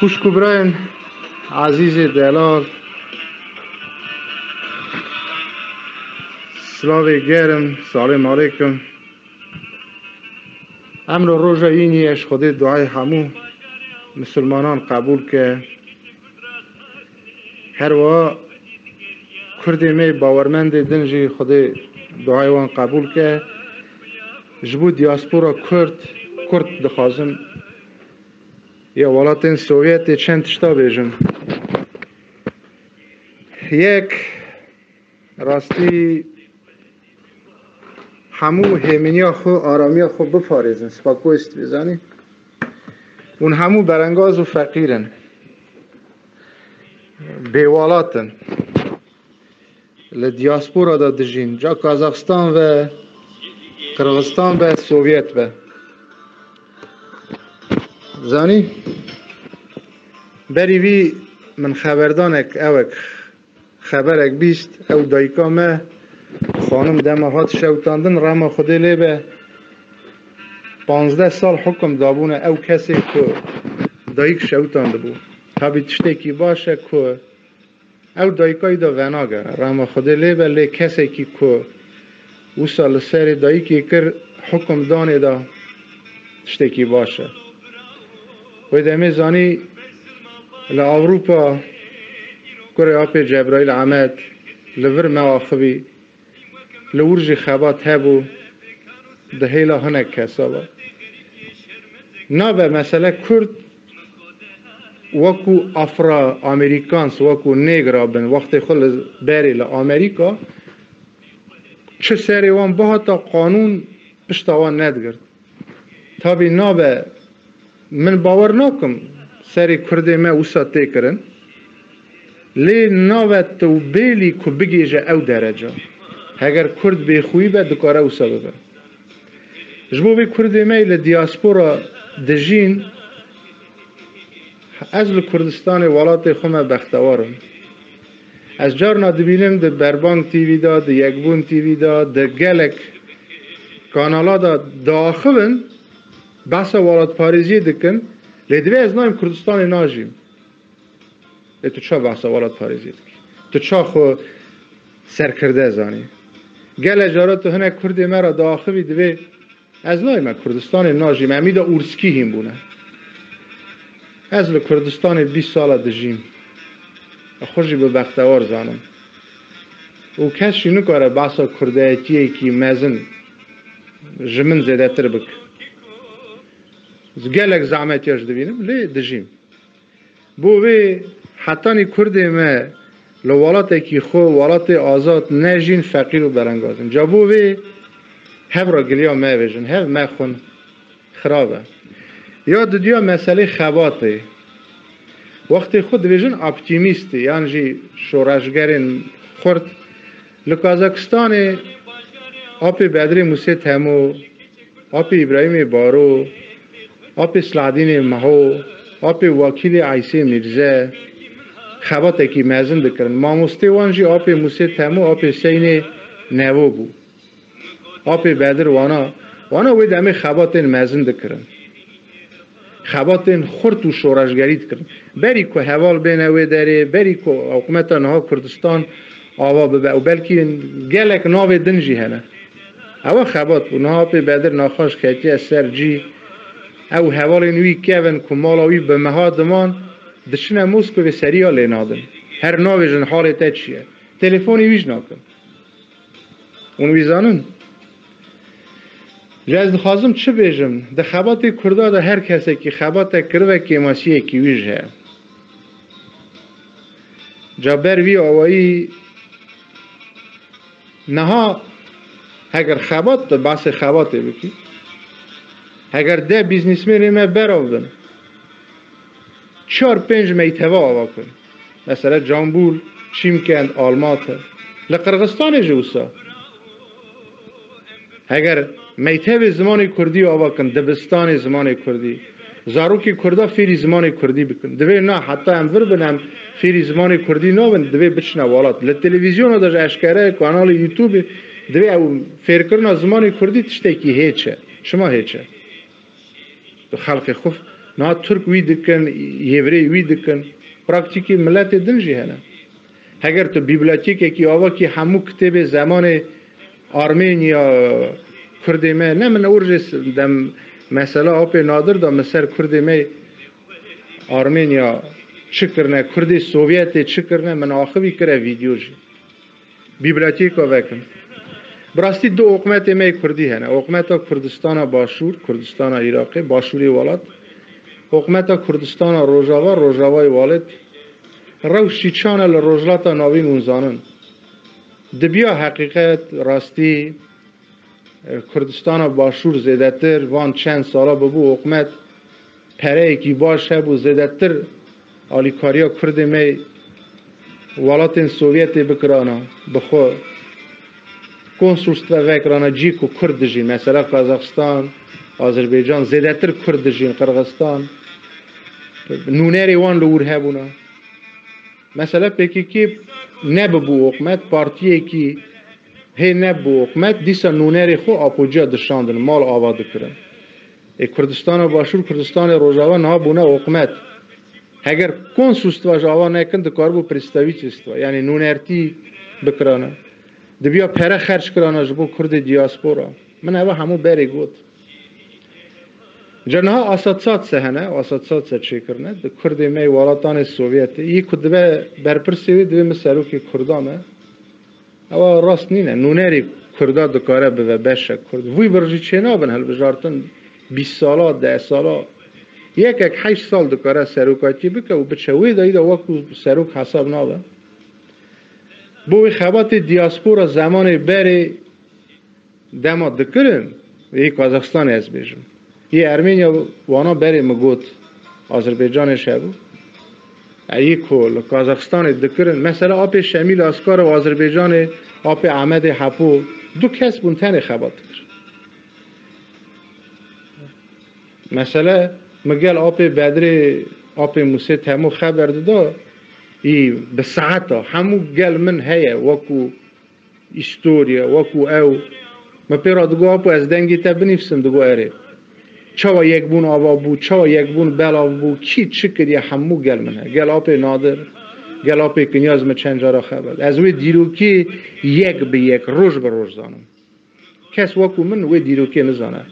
خوشکبران عزیز دلال، سلام گرم، سلام علیکم. امر روز اینیش خود دعای همو مسلمانان قبول که هر وا کردی می باورمند دنجی خود دعای وان قبول که جبو دیاسپورا کرد دخوازم یا ولایت سوویت چند تشتا بیجم. یک راستی همو همینیا خو آرامیا خو بپاریزن سپاکویست بزنی اون همو برانگاز و فقیرن بیوالاتن لدیاسپورا دا دجین جا کازاخستان و قرغستان و سوویت و زانی بری وی من خبردانک اوک خبرک بیست او دایکا ما خانم دمهات شوتاندن رما خودی لیبه 15 سال حکم دابونه او کسی که دایک شوتانده بود تابی تشتکی باشه که او دایکای دا ونا گره رما خودی لیبه لی کسی که او سال سر دایکی کر حکم دانه دا تشتکی باشه و دمی زانی لأوروپا کره آپی جبرائیل عمد لور مواخبی لورجی خبات هبو ده هیلا هنک کسابا نابه مسئله کرد وکو افرا امریکانس وکو نیگرا بن وقتی خل بری لامریکا چه سری وان با تا قانون پشتوان ندگرد تابی نابه من باور نکم سری کرده ما اوسا تکرن لی نابه تو بیلی که بگیجه او درجه اگر کرد بخوی به دکاره اوسا ببر جبو بی کرده ما لدیاسپورا دجین از لکردستان ولایت خومه بختوارم از جار نادبینم ده بربانگ تیوی دا ده یکبون تیوی دا ده گلک کانالا دا داخلن بحثا ولایت پاریزی دکن لیدوی از نایم کردستان ناجیم لی تو چا بحثا ولایت پاریزی دکی تو چا خو سرکرده زانی گل اجارات هنه کردی مرا داخلی دوی از نایم کردستان ناجیم امی دا اورسکی هم بونه از لکردستان 20 ساله دجیم خوشی به بختوار زانم او کسی نکاره بحثا کرده ایتیه که مزن جمن زیده تر بک گلک زعمتیاش دوینم لی دجیم بوی حتی نی کرده ما لوالات کی خو ولات آزاد نجین فقیر و برانگازن جا بوی هف را گلیا ما ویژن هف ما خون خرابه یا دیا مسئله خباته وقتی خود ویژن اپتیمیستی یعنی جی شورشگرین خورد لکازاکستان آپی بدری موسی تمو آپی ابراهیم بارو آپی سلادین مهو آپی وکیل عیسی میرزا خباته کی مزن دکرن ماموستی وانجی آپی موسی تمو آپی سین نوو بو آپی بدر وانا وید همه خباتین مزن دکرن خباتین خورد و شورشگری دکرن بری که حوال بینوی داره بری که حکومت نها کردستان آوا ببه و بلکی گلک ناوی دنجی هنه او خبات بو نها پی بدر ناخاش کتی از سر جی او حوال نوی کون که مالاوی به مهادمان دشنه موسکو به سریا لینادن هر ناویجن حالتا چیه تلفونی ویج ناکن اونوی زانن جاز دخوازم چه بیجم ده خبات کرده ده هر کسی که خبات کرده که ماسیه که ویج هست جا بر وی آوایی نها اگر خبات ده بحث خباته بکی اگر ده بیزنسمن ما براودن 4-5 میتوا آوا کن مثلا جامبول چیمکند آلمات لقرغستان جوسا اگر میتوا زمان کردی آوا کن دبستان زمان کردی زاروکی کردا فیری زمان کردی بکن دوی نه حتی امور بنم فیری زمان کردی نابن دوی بچنه والات لتلویزیون داشت اشکره کانال یوتیوب دوی او فیر کردن زمان کردی تشتی که هیچه شما هیچه تو خلق خوف نه ترک وی دکن یوری وی دکن پراکتیکی ملت دنجی هنه اگر تو بیبلیوتیک کی آوا کی همو کتاب زمان آرمنیا کردمه نه من اورجس دم مثلا آپ نادر دا مصر کردمه آرمنیا چکرنه کردی سوویت چکرنه من آخوی کرده ویدیو جی بیبلیوتیک وکن براستی دو حکومت می کردی هنه حکومت کردستان باشور کردستان عراقی باشوری ولات حکومت کردستان روجاوا روجاوای والد روشی چانه لروجلات ناوی منزانن دبیا حقیقت راستی کردستان باشور زیدتر وان چند سالا ببو حکومت پره کی باشه بو زیدتر آلیکاریا کرد می ولات سوویت بکرانا بخو کنسولستو وکرانا جی کو کرد جی مثلا قزاقستان آذربایجان زیدتر کرد جی قرغستان نونری وان لور هبونا مثلا پکی کی نببو حکومت پارتیه کی هی نببو حکومت دیسا نونری خو اپوجا دشاندن مال آباد کرن کردستان باشور کردستان روجاوا نه بونه حکومت اگر کنسولستو جاوا نکن دکار بو پرستاویچستو یعنی نونرتی بکرانه دبیا پره خرج کرانه جبو کرد دیاسپورا من اوه همو بری گوت جنها آسادسات سهنه آسادسات سه چه کرنه ده کرد می والاتان سوویت ای کدوه برپرسیوی دوی مسرو که کردامه اوه راست نینه نونری کردا دکاره به بشه کرد وی برجی چه نابن هل بجارتن 20 سالا 10 سالا یک 8 سال دکاره سروکاتی بکه و بچوی دایی دا وقت سروک حساب نابه بوی خبات دیاسپورا زمان بری دما دکرن ای کازاخستان از بیجم ای ارمینیا وانا بری مگوت آذربایجان شبو ای کل کازاخستان دکرن مثلا آپ شمیل اسکار و آذربایجان آپ احمد حپو دو کس بونتن خبات کرد مثلا مگل آپ بدر آپ موسی تمو خبر داده ای به ساعتا همو گل من هیا وکو استوریا وکو او ما پیرا دگو آپ از دنگی تا بنفسم دگو اره چوا یک بون آوا بو چوا یک بون بلا بو کی چکر یا همو گل من هیا گل آپ نادر گل آپ کنیاز ما چند جارا خبر از وی دیروکی یک به یک روز به روز دانم کس وکو من وی دیروکی نزانه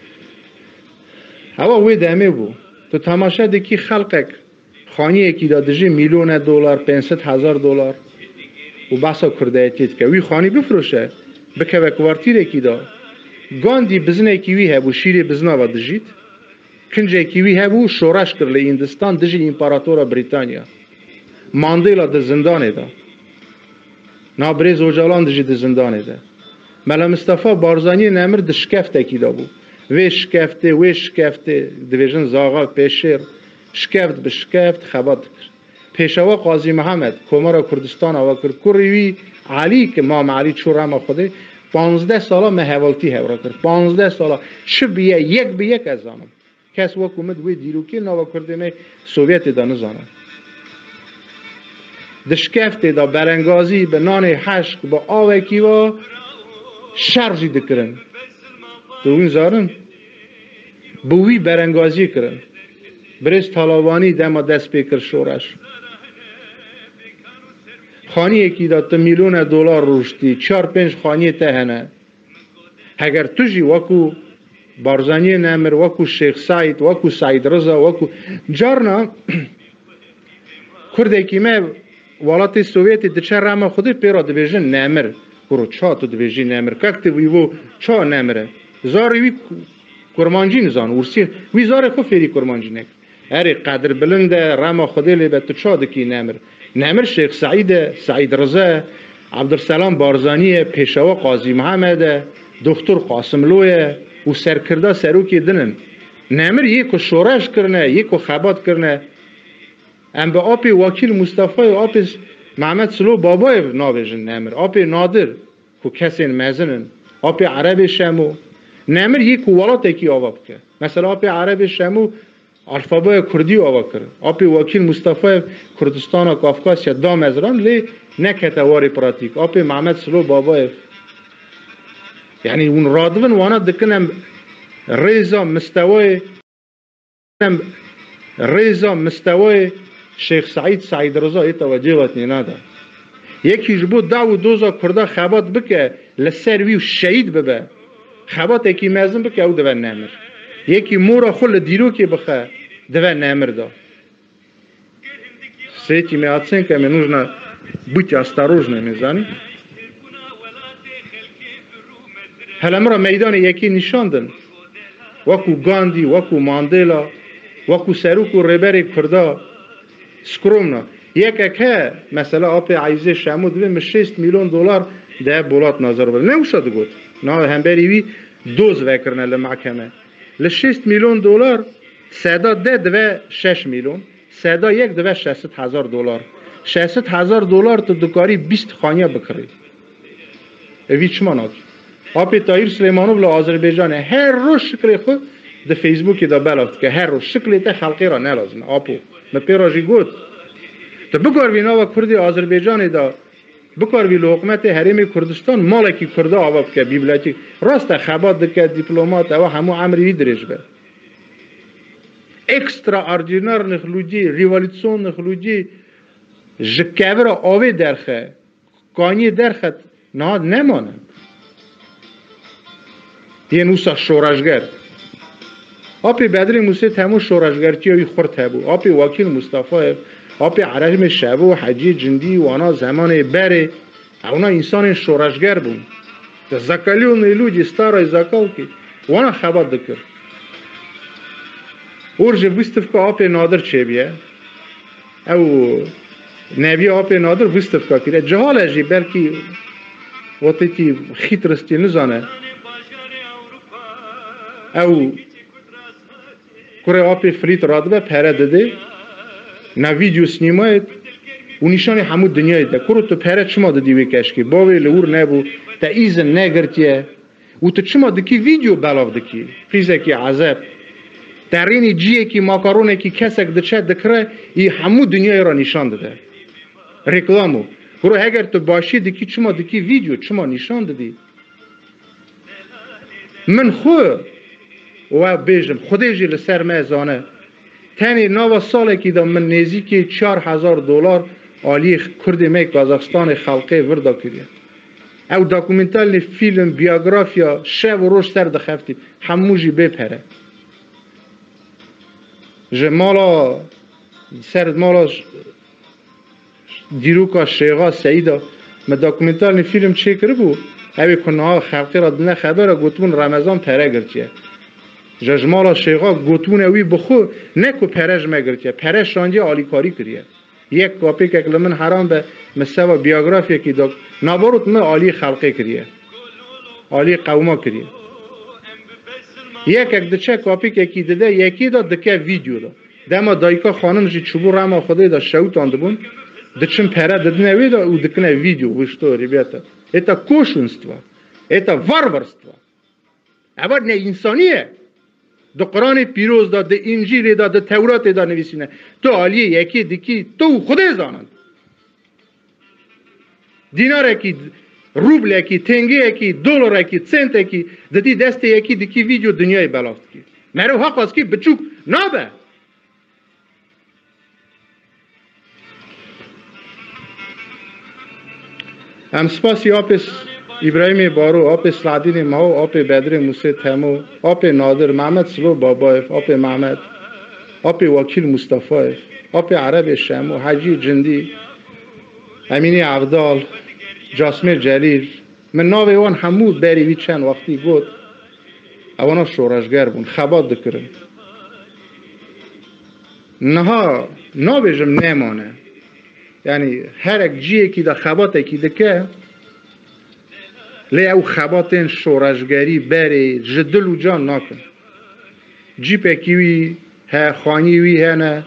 هوا وی دمه بو تو تماشا دکی خلقک خانی یکی دادجی میلیون دلار 500,000 دلار و بسا کرده ایتید که وی خانی بفروشه بکه و کوارتیر یکی دا گاندی بزنه یکی وی هبو شیر بزنه و دجید کنجه یکی وی هبو شورش کرده هندستان دجی امپراتورا بریتانیا ماندیلا ده زندانه دا نابریز اوجالان دجی ده زندانه دا ملا مصطفی بارزانی نمر ده شکفت یکی دا بو وی شکفته دویژن زاغا پیشیر شکفت به شکفت خبات کرد پیشوا قاضی محمد کمارا کردستان آوا کرد کوریوی علی که مام علی چورم خوده 15 سالا مهوالتی هورا کرد 15 سالا چه بیه یک از آنم کس وکومد وی دیروکی نوا کرده می سوویت دا نزانم دشکفت دا برنگازی به نان حشق با آوکی و شرجی دکرن دوین زارن بوی برنگازی کرن برز طالبانی دما دست پیکر شورش خانی یکی داد میلیون دلار روشتی 4-5 خانی تهنه اگر توجی وکو بارزانی نمر وکو شیخ سعید وکو سعید رضا وکو جارنا کرده که ما ولات سوویت دچه رحمه خودی پیرا دویژن نمر کرو چا تو دویژی نمر ککتی ویو چا نمره زاری وی کرمانجی نزان ورسی وی زاری خو فیری کرمانجی نک اری قدر بلنده رحمه خودی لیبه تو چا دکی نمر شیخ سعید رضا عبدالسلام بارزانی پیشوا قاضی محمد دکتر قاسم لویه و سرکرده سروکی دنن نمر یکو شورش کرنه یکو خبات کرنه ام به آپی وکیل مصطفی و آپی محمد سلو بابای ناویجن نمر آپی نادر که کسی مزنن آپی عرب شمو نمر یکو ولات اکی آواب که مثلا آپی عرب شمو الفبای کردی آوا کرد آپی وکیل مصطفی کردستان و کافکاسیا دام ازران لی نکته واری پراتیک آپی محمد سلو بابای یعنی اون رادون وانا دکنم ریزا مستوای ریزا مستوای شیخ سعید رضا ایتا و جیوات نینا یکیش بود دو دوزا کرده خبات بکه لسر ویو شهید ببه خبات یکی مزن بکه او دوه نمر یکی مورا خل دیرو که بخه دوه نمر دا سیتی می آتسین که می نوزنا بوتی استاروژنه میزانی هلمرا میدان یکی نشاندن وکو گاندی وکو ماندیلا وکو سروکو ریبری کرده سکرومنا یک که مثلا آپ عیزه شمود بیم 6 میلیون دلار ده بولات نظر برد نوشد گفت نه هم بریوی دوز وکرنه لمحکمه ل 6 میلیون دلار سدا ده دو 6 میلیون سدا یک دو 600,000 دلار 600,000 دلار تو دکاری 20 خانیه بکری اوی چما ناکی آپ طاهر سلیمانوف آذربایجان هر روز شکل خود ده فیسبوکی دا بلافت که هر روز شکلی تا خلقی را نلازم آپو مپیراجی گفت تو بکار وینا و کردی آذربایجان دا بکار وی حکومت حریم کردستان مالکی کرده آواب که بیبلاتی راست خبات دکه دیپلمات و همو عمری درش به اکسترا اردینار نخلوجی ریوالیتسون نخلوجی جکاور آوی درخه کانی درخه نهاد نمانه یه نوسا شورشگر آپی بدری موسی تمو شورشگرچی وی خورد هبو آپی وکیل مصطفی آپی عرجم شبه و حجی جندی و آنا زمان بره اونا انسان شورشگر بون زکالی و نیلوجی ستارای زکال که وانا خبات دکر ارجه بستف که آپی نادر چه بیه او نبی آپی نادر بستف که کرده جهال اجی بلکی وقتی که خیط رستی نزانه او کره آپی فریت رادبه پره داده نه ویدیو سینمایت و نشانی همون دنیای ده کرو تو پره چما دادی وی کشکی باوی لور نبو تا ایزن نگرتیه و تو چما دکی ویدیو بلاف دکی خیزه کی عذاب ترینی جیه کی ماکارونه کی کسک دچه دکره ای همون دنیای را نشان داده رکلامو کرو اگر تو باشی دکی چما دکی ویدیو چما نشان دادی من خو و بیجم خودیجی لسر میزانه تنی نو ساله که دا من نزدیکی 4,000 دلار آلی کردی می کازاخستان خلقه وردا کردی او داکومنتال فیلم بیوگرافیا شب و روش سر دخفتی هموجی بپره مالا سر مالا دیروکا شیغا سعیدا ما داکومنتال فیلم چه کرده بود اوی کنها خلقه را دنه خبره گوتون رمضان پره گرچیه جمالا شیخا گوتون اوی بخو نکو پرش مگرچه پرش شانجی آلی کاری کریه یک کاپی که من حرام به مسوا بیوگرافی که داد نبارد من آلی خلقه کریه آلی قوما کریه یک دچه کاپی که کی داده یکی داد دکه ویدیو داد دما دایکا خانم جی چوبو رما خدای دا شوت اندبون دچن پره ددنه وی دا او دکنه ویدیو وشتو ребята это кощунство это варварство اول نه انسانیه دو قرآن پیروز دا، دو انجیل دا، دو تورات دا نویسینه تو عالیه یکی دیکی تو خود زانند دینار یکی روبل یکی تنگی یکی دلار یکی سنت یکی دتی دست یکی دیکی ویدیو دنیای بلافت کی مرو حق از کی بچوک نابه ام سپاسی آپس ابراهیم بارو آپ سعدین ماو آپ بدر موسی تمو آپ نادر محمد سلو بابایف آپ محمد آپ وکیل مصطفی آپ عرب شمو حجی جندی امینی عبدال جاسمیر جلیل من ناوی وان همو بری وی چند وقتی گفت اوانا شورشگر بون خبات دکرن نها ناویجم نمانه یعنی هر اک جیه کی دا خبات کی دکه لی او خباتین شورشگری بری جدل و جان ناکن جیپ اکیوی ها خانی وی هنه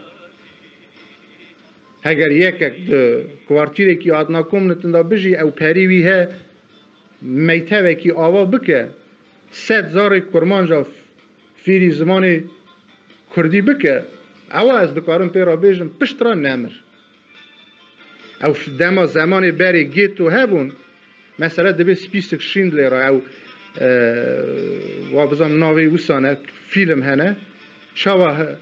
اگر یک کوارتیر کی آد ناکم نتنده بجی او پری وی ها میته وکی آوا بکه 100,000 کرمان جا فیری زمان کردی بکه اوا از دکارم پیرا بیجم پشتران نمر او دما زمان بری گیتو هبون مثلا دبی سپیسک شیندلر او و بزن ناوی وسانه فیلم هنه شوا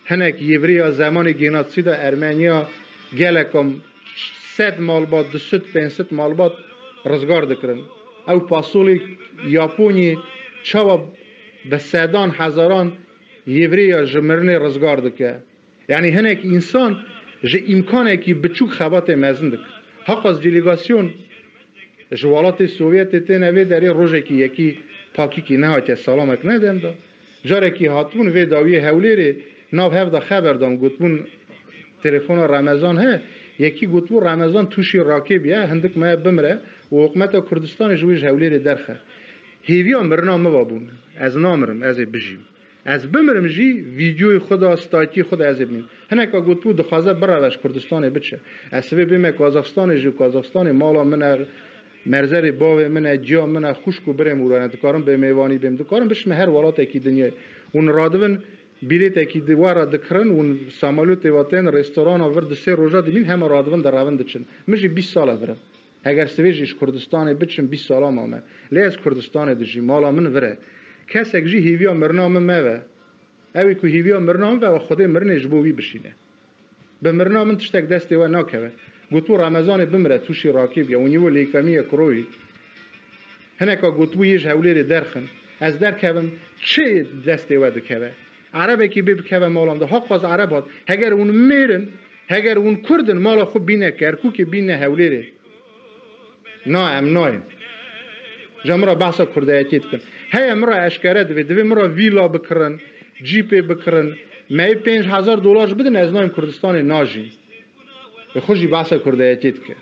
هنک یوریا زمان گیناتسیدا ارمنیا گلکم 100 مالبات 200 500 مالبات رزگار دکرن او پاسولی یاپونی چاوا به صدان هزاران یوریا جمرنه رزگار دکه یعنی هنک انسان ج امکانه کی بچوک خبات مزن دک حق از دلیگاسیون جوالات سوویت تنوی دری روزه کی یکی پاکی کی نه هات سلامک ندم دا جاره کی هاتون و داوی حولیری ناو هفته خبر دام گفتمون تلفن رمضان ها یکی گفتمون رمضان توشی راکبیه هندک ما بمره و حکومت کردستان جویش حولیری درخه هیویا مرنا مبابون از نامرم از بجیم از بمرم جی ویدیوی خدا استاتی خدا از ببینم هنکا گفتمون دخوازه براش کردستان بچه از سبب بیم کازاخستان جو کازاخستان مالا من مرزر باو من جا من خوشکو برم ورانه دکارم به میوانی بیم دکارم بشم هر ولات کی دنیا اون رادون بلیت کی دواره دکرن اون سامالوت واتن رستوران ورد سه روزا دبین هم رادون در روند چن مجی 20 سال برم اگر سویجش کردستان بچم 20 سال ما لیز کردستان دجی مالا من وره کس اگجی هیویا مرنام ما اوی کو هیویا مرنام و خود مرنج بوی بشینه به مرنام تشتک دست و ناکه گوتو رمضان بمره توشی راکب یا اونیو لیکمی کروی هنکا گوتو یش حولی درخن از درکم چه دست و دکه عربه کی بکه مالام ده حق از عربات اگر اون میرن اگر اون کردن مالا خوب بینه کرکو که بینه حولی نا ام نایم جمرا بحثا کردایتیت کن هی امرا اشکره دوی مرا ویلا بکرن جیپ بکرن می $5000 بدن از نایم کردستان ناجی به خوشی بحثا کردایتیت کن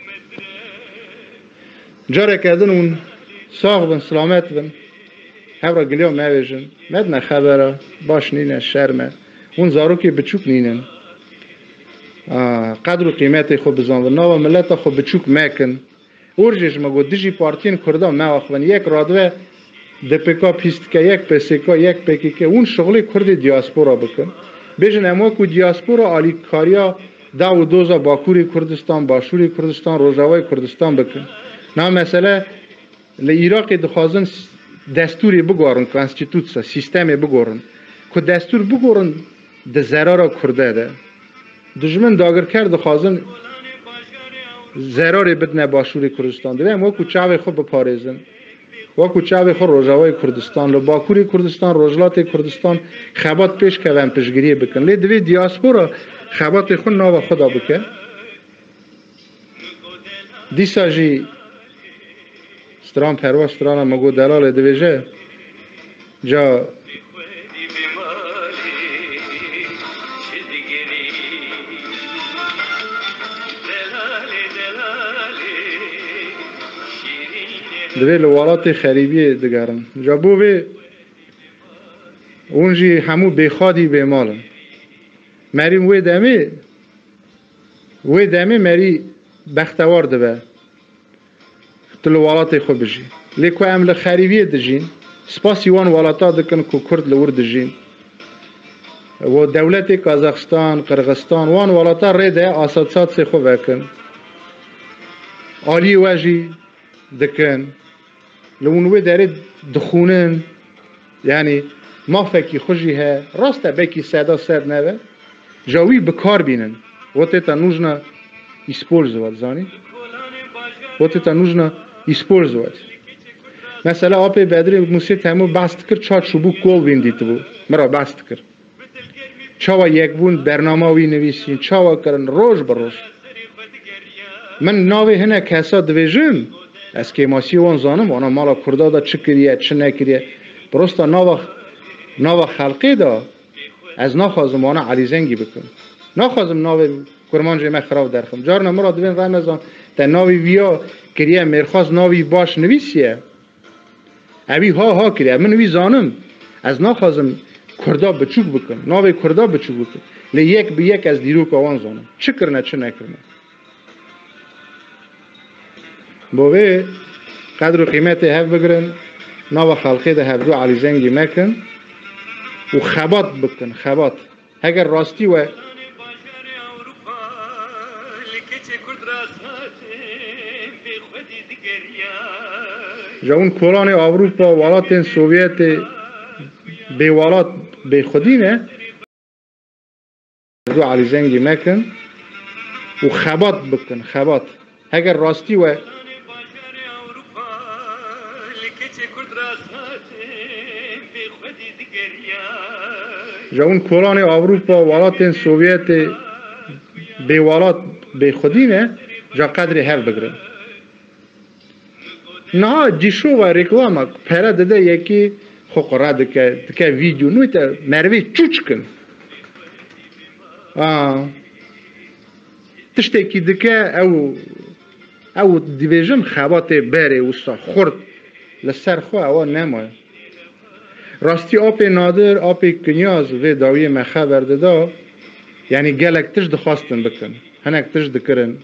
جاره کردن اون ساغ بن سلامت بن هفرا گلیا مویجن مدن خبره باش نینه شرمه اون زاروکی بچوک نینن قدر و قیمت خوب بزن و ناو ملت خوب بچوک مکن اورجش مگو دیجی پارتین کردان ما اخوان یک رادوه دپیکا پیستکا یک پسیکا یک پکیکا اون شغلی کرد دیاسپورا بکن بیشن اما که دیاسپورا آلی کاریا دو دوزا باکوری کردستان باشوری کردستان روژاوی کردستان بکن نه مثلا لعراق دخوازن دستوری بگارن کانستیتوتسا سیستمی بگارن که دستور بگارن ده زرارا کرده ده دجمن داگر کرد خازن زراری بدنه باشوری کردستان ده اما که چاوی خوب بپارزن وکو چاوی خور روژاوی کردستان لو باکوری کردستان روجلات کردستان خبات پیش که وم پیشگیری بکن لی دوی دیاسپورا خبات خود ناو خدا بکن دیسا جی ستران پرواز ستران مگو دلال دویجه جا دوی لوالات خریبی دگرن جا بوی اونجی همو بیخادی بیمالن مریم وی دمی مری بختوار دوه لوالات خو بجی لیکو عمل خریبی دجین سپاسی وان والاتا دکن که کرد لور دجین و دولت کازاخستان قرغستان وان والاتا ریده آسادسات سی خو بکن آلی واجی دکن لونوی داره دخونن یعنی ما فکی خوشی ها راسته بکی صدا سر نوه جاوی بکار بینن وقتی تا نوجنا использовать زانی وقتی تا نوجنا использовать مثلا آپی بدری موسی تمو بست کرد چا چوبو گل بیندیت بود مرا بست کرد چاوا یک بون برنامه وی نویسین چاوا کرن روز بروز من ناوی هنه کسا دویجم از که ماسی وان زانم وانا مالا کردا دا چه کریه چه نکریه برستا ناو خلقی دا از ناخوازم وانا علی زنگی بکن ناخوازم ناو کرمان جمع خراب درخم جارنا مرا دوین رمضان تا ناوی ویا کریه مرخواز ناوی باش نویسیه اوی ها کریه من وی زانم از ناخوازم کردا بچوک بکن ناوی کردا بچوک بکن لی یک به یک از دیروک آوان زانم چه کرنه چه نکرنه بوه قدر و قیمت هف بگرن ناو خلقی ده هف دو علی زنگی مکن و خبات بکن خبات اگر راستی و جا اون کلان اروپا ولات سوویت به ولات به خودی نه دو علی زنگی مکن و خبات بکن خبات اگر راستی و جاون کلان اروپا ولات سوویت به ولات به خودی نه جا قدری هر بگرن نه دیشو و رکلام پره داده یکی خوکرا دکه ویدیو نویت مروی چوچ کن تشتکی دکه او دیویژن خبات بره وستا خورد لسر خو او نمای راستی آب نادر آب کنیاز و داوی مخه برده دا یعنی گلک تش دخواستن بکن هنک تش دکرن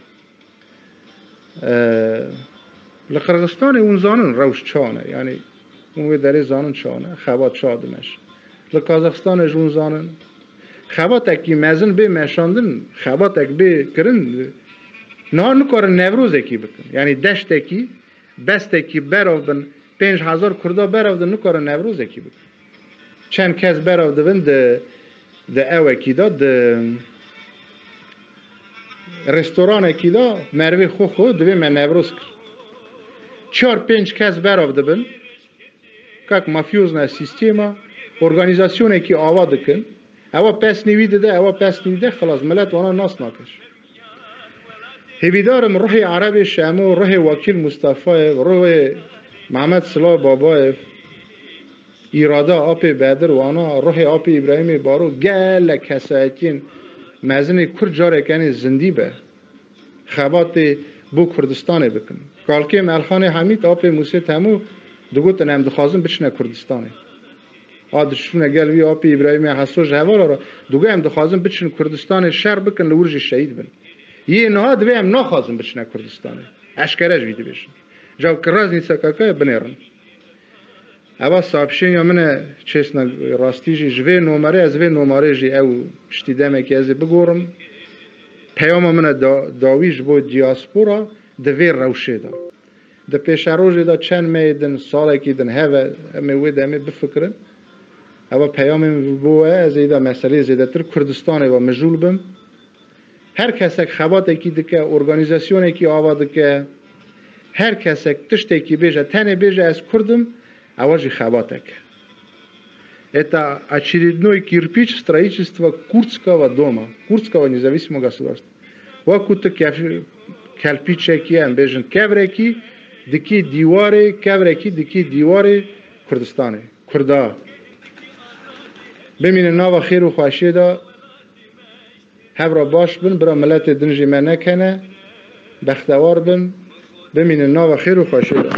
لقرغستان اون زانن روش چانه یعنی اون داره زانن چانه خبات شادمش لقازقستان اون زانن خبات اکی مزن به مشاندن خبات اک به کرن نه نکارن نوروز اکی بکن یعنی دشت اکی بست اکی براودن 5000 کردا براودن نکارن نوروز اکی بکن چند کس براودن ده او اکی دا ده رستوران اکی دا مروی خو دوی من نوروز کر 4-5 کس براودن کاک مافیوز نه سیستیما ارگانیزاسیون اکی آوا دکن اوا پس نویده ده اوا پس نویده خلاص ملت وانا ناس ناکش هیویدارم روح عرب شامو روح وکیل مصطفی روح محمد صلاح بابایف ایراده آپ بدر وانا روح آپ ابراهیم بارو گل کسایتین مزن کر جاره کنی زندی به خبات بو کردستانه بکن کالکی ملخان حمید آپ موسی تمو دگوت نم دخوازم بچنه کردستانه آدرشون اگل وی آپ ابراهیم حسوش هوالا را دوگه هم دخوازم بچن کردستان شر بکن لورج شهید بن یه نها دوی هم نخوازم بچنه کردستانه اشکرش ویده بشن جاو کراز نیسا کاکای بنیرن اوا صاحبشین یا من چیسنا راستی جی جوی نوماره از وی نوماره جی او پشتی دمه که از بگورم پیام من داویش بود دیاسپورا دوی روشه دا ده پیش روشه دا چند میدن ساله که دن هوا میوی دمه بفکرن اوا پیام بوه از ایدا مسئله زیده تر کردستان و مجول بم هر کسک خبات اکی دکه ارگانیزاسیون اکی آوا دکه هر کسک تشت اکی بیجه تنه بیجه از کردم اواجی خبات اکه это очередной кирпич строительства Курдского дома, Курдского независимого государства. Вакута кирпичеки ам бежен кевреки, дики дивари, кевреки дики дивари Курдистане, Курда. بمین ناو خیر و خوشی دا هبرا باش بن برا ملت دنجی من نکنه بختوار بن بمین ناو خیر و خوشی دا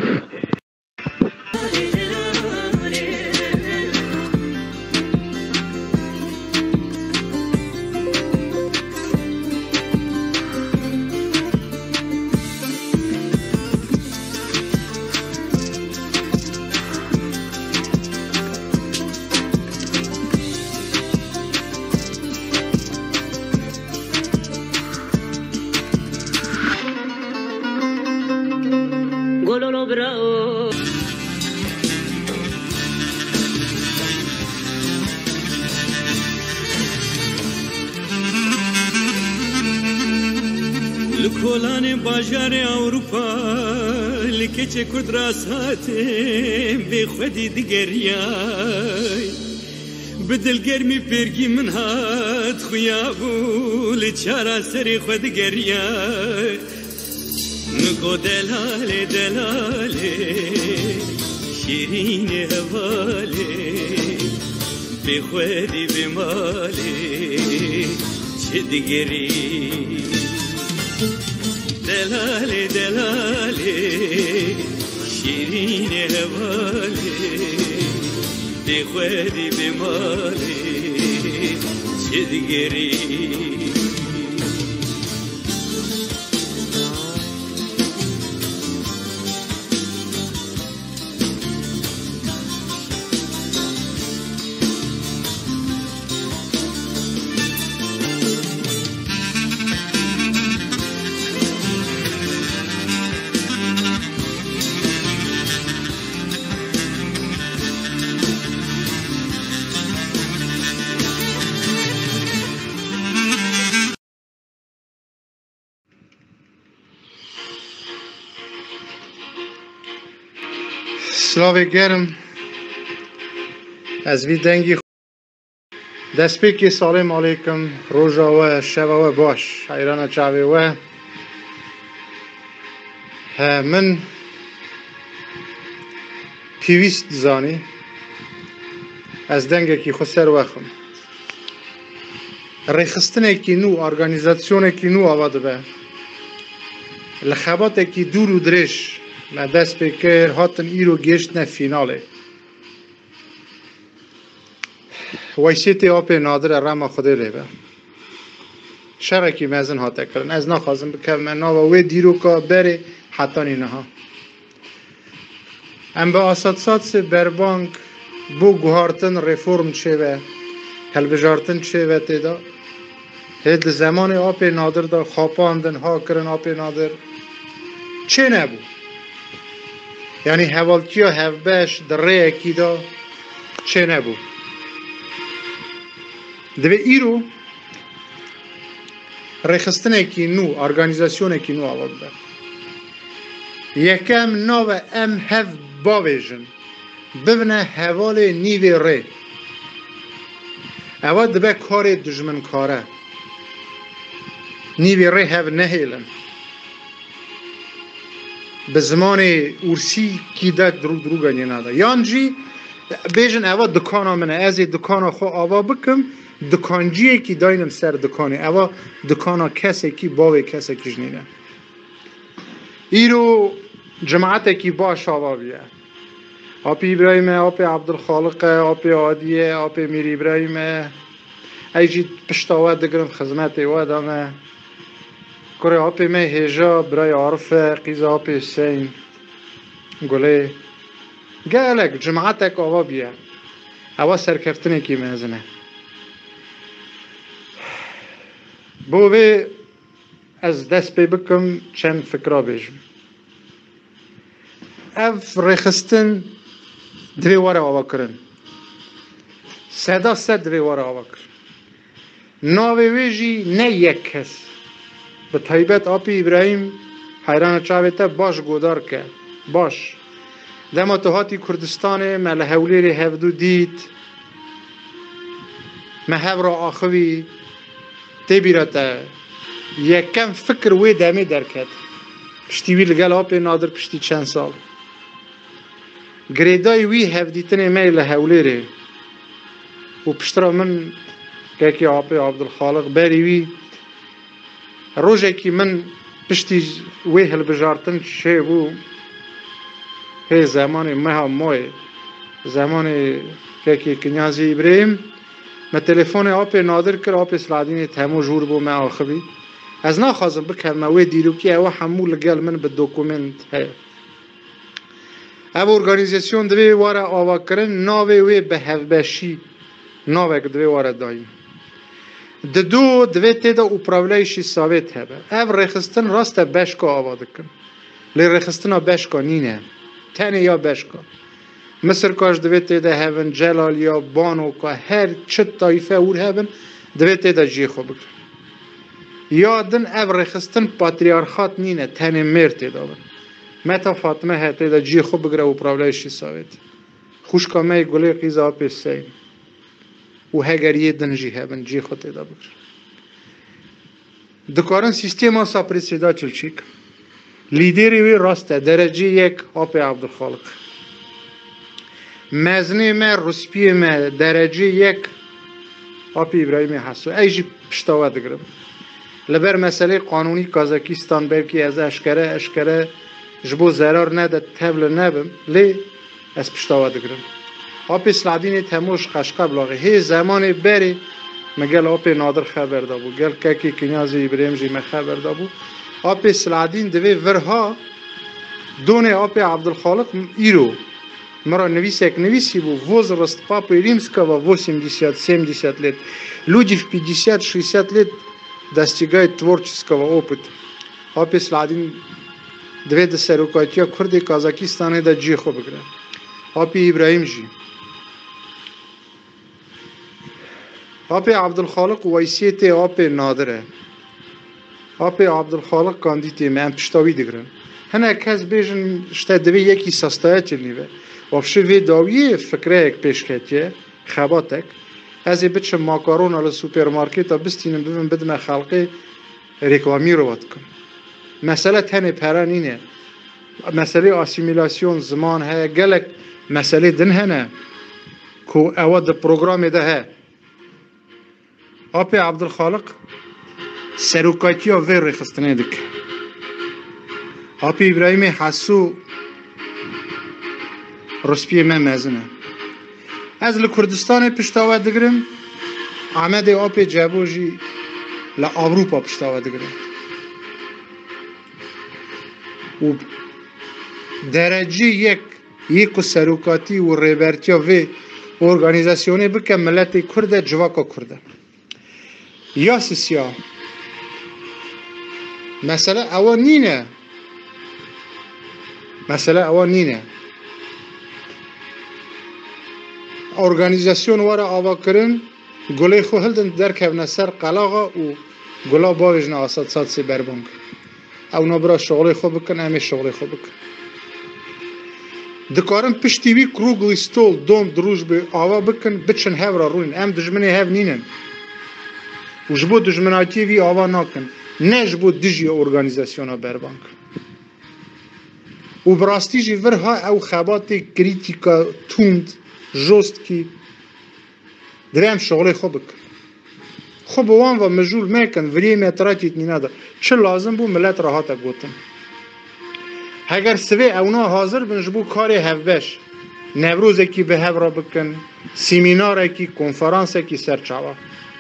لکولان باجار اروپا لکچ کرد راسات به خودی دیگریای بدل گرمی پرگی من هات خویابو لچارا سری خود گریای نگو دلاله دلاله شیرین حواله به خودی بماله چه دیگری دلاله دلاله شیرین حواله به خودی بماله چه دیگری سلاوی گرم از وی دنگی دست پیکی سالم علیکم روژا و شب و باش حیران چاوی و من پیویست زانی از دنگی که خود سر وخم ریخستنه که نو ارگانیزاسیونه که نو آواده به لخباته که دور و درش ما دست پیکر هاتن ایرو گشت نه فیناله وایسیتی آپی نادر رما خوده لیبه شرکی مزن هاته کرن از نخوازم بکر من ناو وی دیرو که بره حتی نینها ام به آسادسات سه بربانک بو گوهارتن ریفورم چه و هلبجارتن چه و تیدا هید زمان آپی نادر دا خواباندن ها کرن آپی نادر چه نبو یعنی حوالتی ها هفبش در ری اکی دا چه نبو دوی ایرو ریخستن اکی نو ارگانیزاسیون اکی نو آواد بر یکم ناو ام هف باویجن ببنه حوال نیوی ری اواد دبه کار دجمن کاره نیوی ری هف نهیلن به زمان ارسی کی دک درو گنی نادا یانجی بیجن اواد دکانا منه از دکانا خو آوا بکم دکانجیه کی داینم سر دکانه اوا دکانا کسی کی باوی کسی کی جنینه ایرو جماعت کی باش آوا بیه آپی ابراهیم آپی عبدالخالق آپی عادیه آپی میر ابراهیم ایجی پشتاوه دگرم خدمت وادامه کره آپی می هجا برای عرف قیزه آپی سین گله گلک جماعت کی آوا بیه اوا سرکفتنه کی مزنه بوی از دست پی بکم چند فکرها بیشم اف ریخستن دوی واره آوا کرن صدا صد دوی واره آوا کرن ناوی ویجی نه یک کس به طیبت آپی ابراهیم حیران چاویتا باش گودار که باش دما تو هاتی کردستان ملحولی ری هفدو دید مهب را آخوی تبیرتا یکم فکر وی دمی درکت پشتی وی لگل آپی نادر پشتی چند سال گریدای وی هفدیتن میل حولی ری و پشترا من که آپی عبدالخالق بری وی روژه که من پشتی وی هل بجارتن چه بو هی زمان مها موی زمان که کنیازی ابراهیم ما تلفن آپی نادر کر آپی سلادین تمو جور بو ما آخبی از نخوازم بکر ما وی دیرو که او حمول گل من به دوکومنت هی او ارگانیزاسیون دوی واره آوا کرن ناوی وی به هفبشی ناوی که دوی واره دایم دوی تیدا اپراولایشی ثابت هبه او رخستن راست بشکا آوا دکن لی رخستن بشکا نینه تنه یا بشکا مصر کاش دوی تیدا هفن جلال یا بانو که هر چت طایفه اور هفن دوی تیدا جی خو بکن یادن او رخستن پاتریارخات نینه تنه مر تیدا بن متا فاطمه ها تیدا جی خو بگره اپراولایشی ثابت خوشکا می گله قیزه آپی سین و هگر یه دنجی هبن جی خود تیدا بکر دکارن سیستم ها ساپریسیدا چلچیک لیدری وی راسته درجه یک آپی عبدالخالق مزنی ما رسپی ما درجه یک آپی ابراهیم حسو ایجی پشتاوه دگرم لبر مسئله قانونی کازاکستان برکی از اشکره جبو ضرر نده تبل نبم لی از پشتاوه دگرم آپی سلادین تموش قشقه بلاغه هی زمان بری مگل آپی نادر خبر دابو گل که کنیازی ابراهیم جی خبر دابو آپی سلادین دوی ورها دون آپی عبدالخالق ایرو مرا نویسی بو وز راست پاپی ریمسکا و 80-70 лет люди в 50-60 лет достигают творческого опыта آپی سلادین دوی ده سروکاتیا کرد کازاکستان ده جی خو بگره آپی ابراهیم جی آپی عبدالخالق ویسیت آپی نادره آپی عبدالخالق کاندیتی من پشتاوی دگرن هنه کس بیشن شته دوی یکی سستایه چلنیوه وابشه وی داویه فکره یک پیشکتیه خباتک از بچه ماکارون علی سوپرمارکت بستینم ببین بدم خلقی رکلامی رو واد کن مسئله تنه پران اینه مسئله آسیمیلاسیون زمان ها گلک مسئله دن هنه که اواد پروگرام ده ها آپی عبدالخالق سروکاتی ها ویر رخستنه دک آپی ابراهیم حسو رسپی من مزنه از لکردستان پشتاوه دگرم احمد آپی جابوجی لأوروپا پشتاوه دگرم و درجه یک سروکاتی و ریبرتیا و ارگانیزاسیونی بکن ملت کرده جواکا کرده یا سیا مسئله اوان نینه ارگانیزاسیون واره آوا کرن گله خو هلدن در کبنه سر قلاغا و گلا باویجن آساد ساد سی بربانگ او نبرا شغلی خو بکن امی شغلی خو بکن دکارن پشتیوی کروگلی ستول دوم دروش به آوا بکن بچن هاو را روین ام دجمنی هاو نینن و جبو دجمناتی وی آوا ناکن نه جبو دجی ارگانیزاسیونا بربانگ و براستی جی ورها او خبات کریتیکا توند جوست کی درام شغلی خو بکن خب وان و مجول میکن ولی متراتیت نیناده چه لازم بو ملت راحت گوتن اگر سوی اونا حاضر بنجبو کاری هفبش نوروز کی به هف را بکن سیمینار کی کنفرانس کی سرچاوا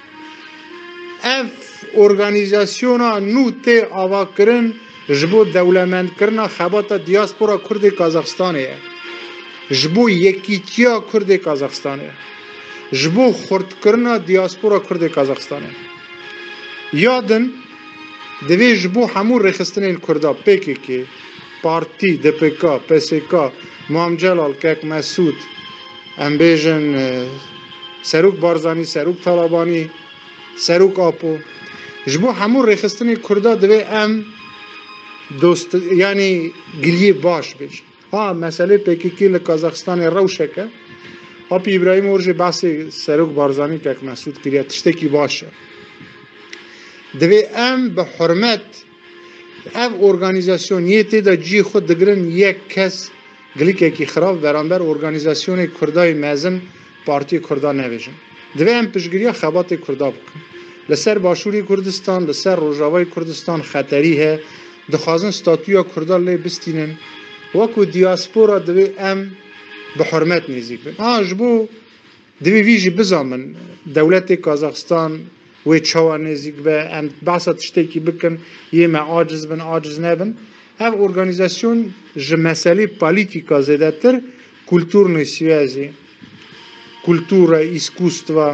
اف ارگانیزاسیونا نو ته آوا کرن جبو دولمند کرنا خبات دیاسپورا کرد کازاخستانه جبو یکیتیا کرد کازاخستانه جبو خورد کرنا دیاسپورا کرد کازاخستانه یادن دوی جبو همون رخستنین کردا پیکی که پارتی دپکا پسکا مام جلال کک مسعود امبیجن سروک بارزانی سروک طالبانی سروک آپو جبو همون رخستنین کردا دوی ام دوست یعنی گلیه باش بیش ها مسئله پیکی که لکازاخستان روشکه آپی ابراهیم ورجه بحثی سروک بارزانی که مسعود کریه تشتکی باشه دوی ام به حرمت اف ارگانیزاسیون یه تیدا جی خود دگرن یک کس گلیکه که خراب برانبر ارگانیزاسیون کردای مزن پارتی کردا نویجن دوی ام پشگیری خبات کردا بکن لسر باشوری کردستان لسر روژاوای کردستان خطری ہے دخوازن ستاتویا کردا لی بستینن وکو دیاسپورا دوی ام به حرمت نزیک بین جبو دوی ویجی بزامن دولت کازاخستان و چوا نزیک به ام بحثا تشتکی بکن یه ما عاجز نبن هف ارگانیزاسیون ج مسئله پالیتیکا زده تر کلتورنی سیازی کلتورا اسکوستوا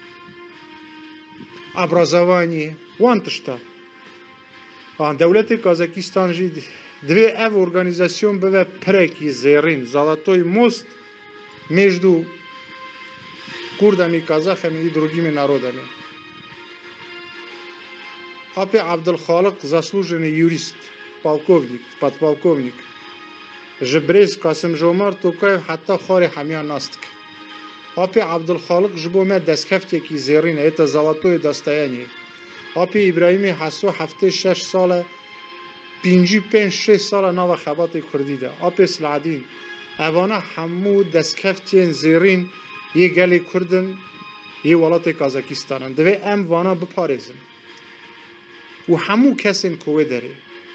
образование وان تشتا دولت کازاکستان جی دوی اف ارگانیزاسیون به پرکی زیرین زالاتوی موست между курдами, казахами и другими народами. Апи Абдулхалик заслуженный юрист, полковник, подполковник. Жебрейс Касым-Жомар Токаев хатта хари хамия настик. Апи Абдулхалик жбоме дескефтеки зерина, это золотое достояние. Апи Ибраими Хасу хафте 6 сала 5-6 سال نو خبات کردی ده. آب سلادین. اونا همو دستکفتین زیرین یه گلی کردن یه ولات کازاکستانن. دوی ام وانا بپارزن. و همو کسین کوه داره.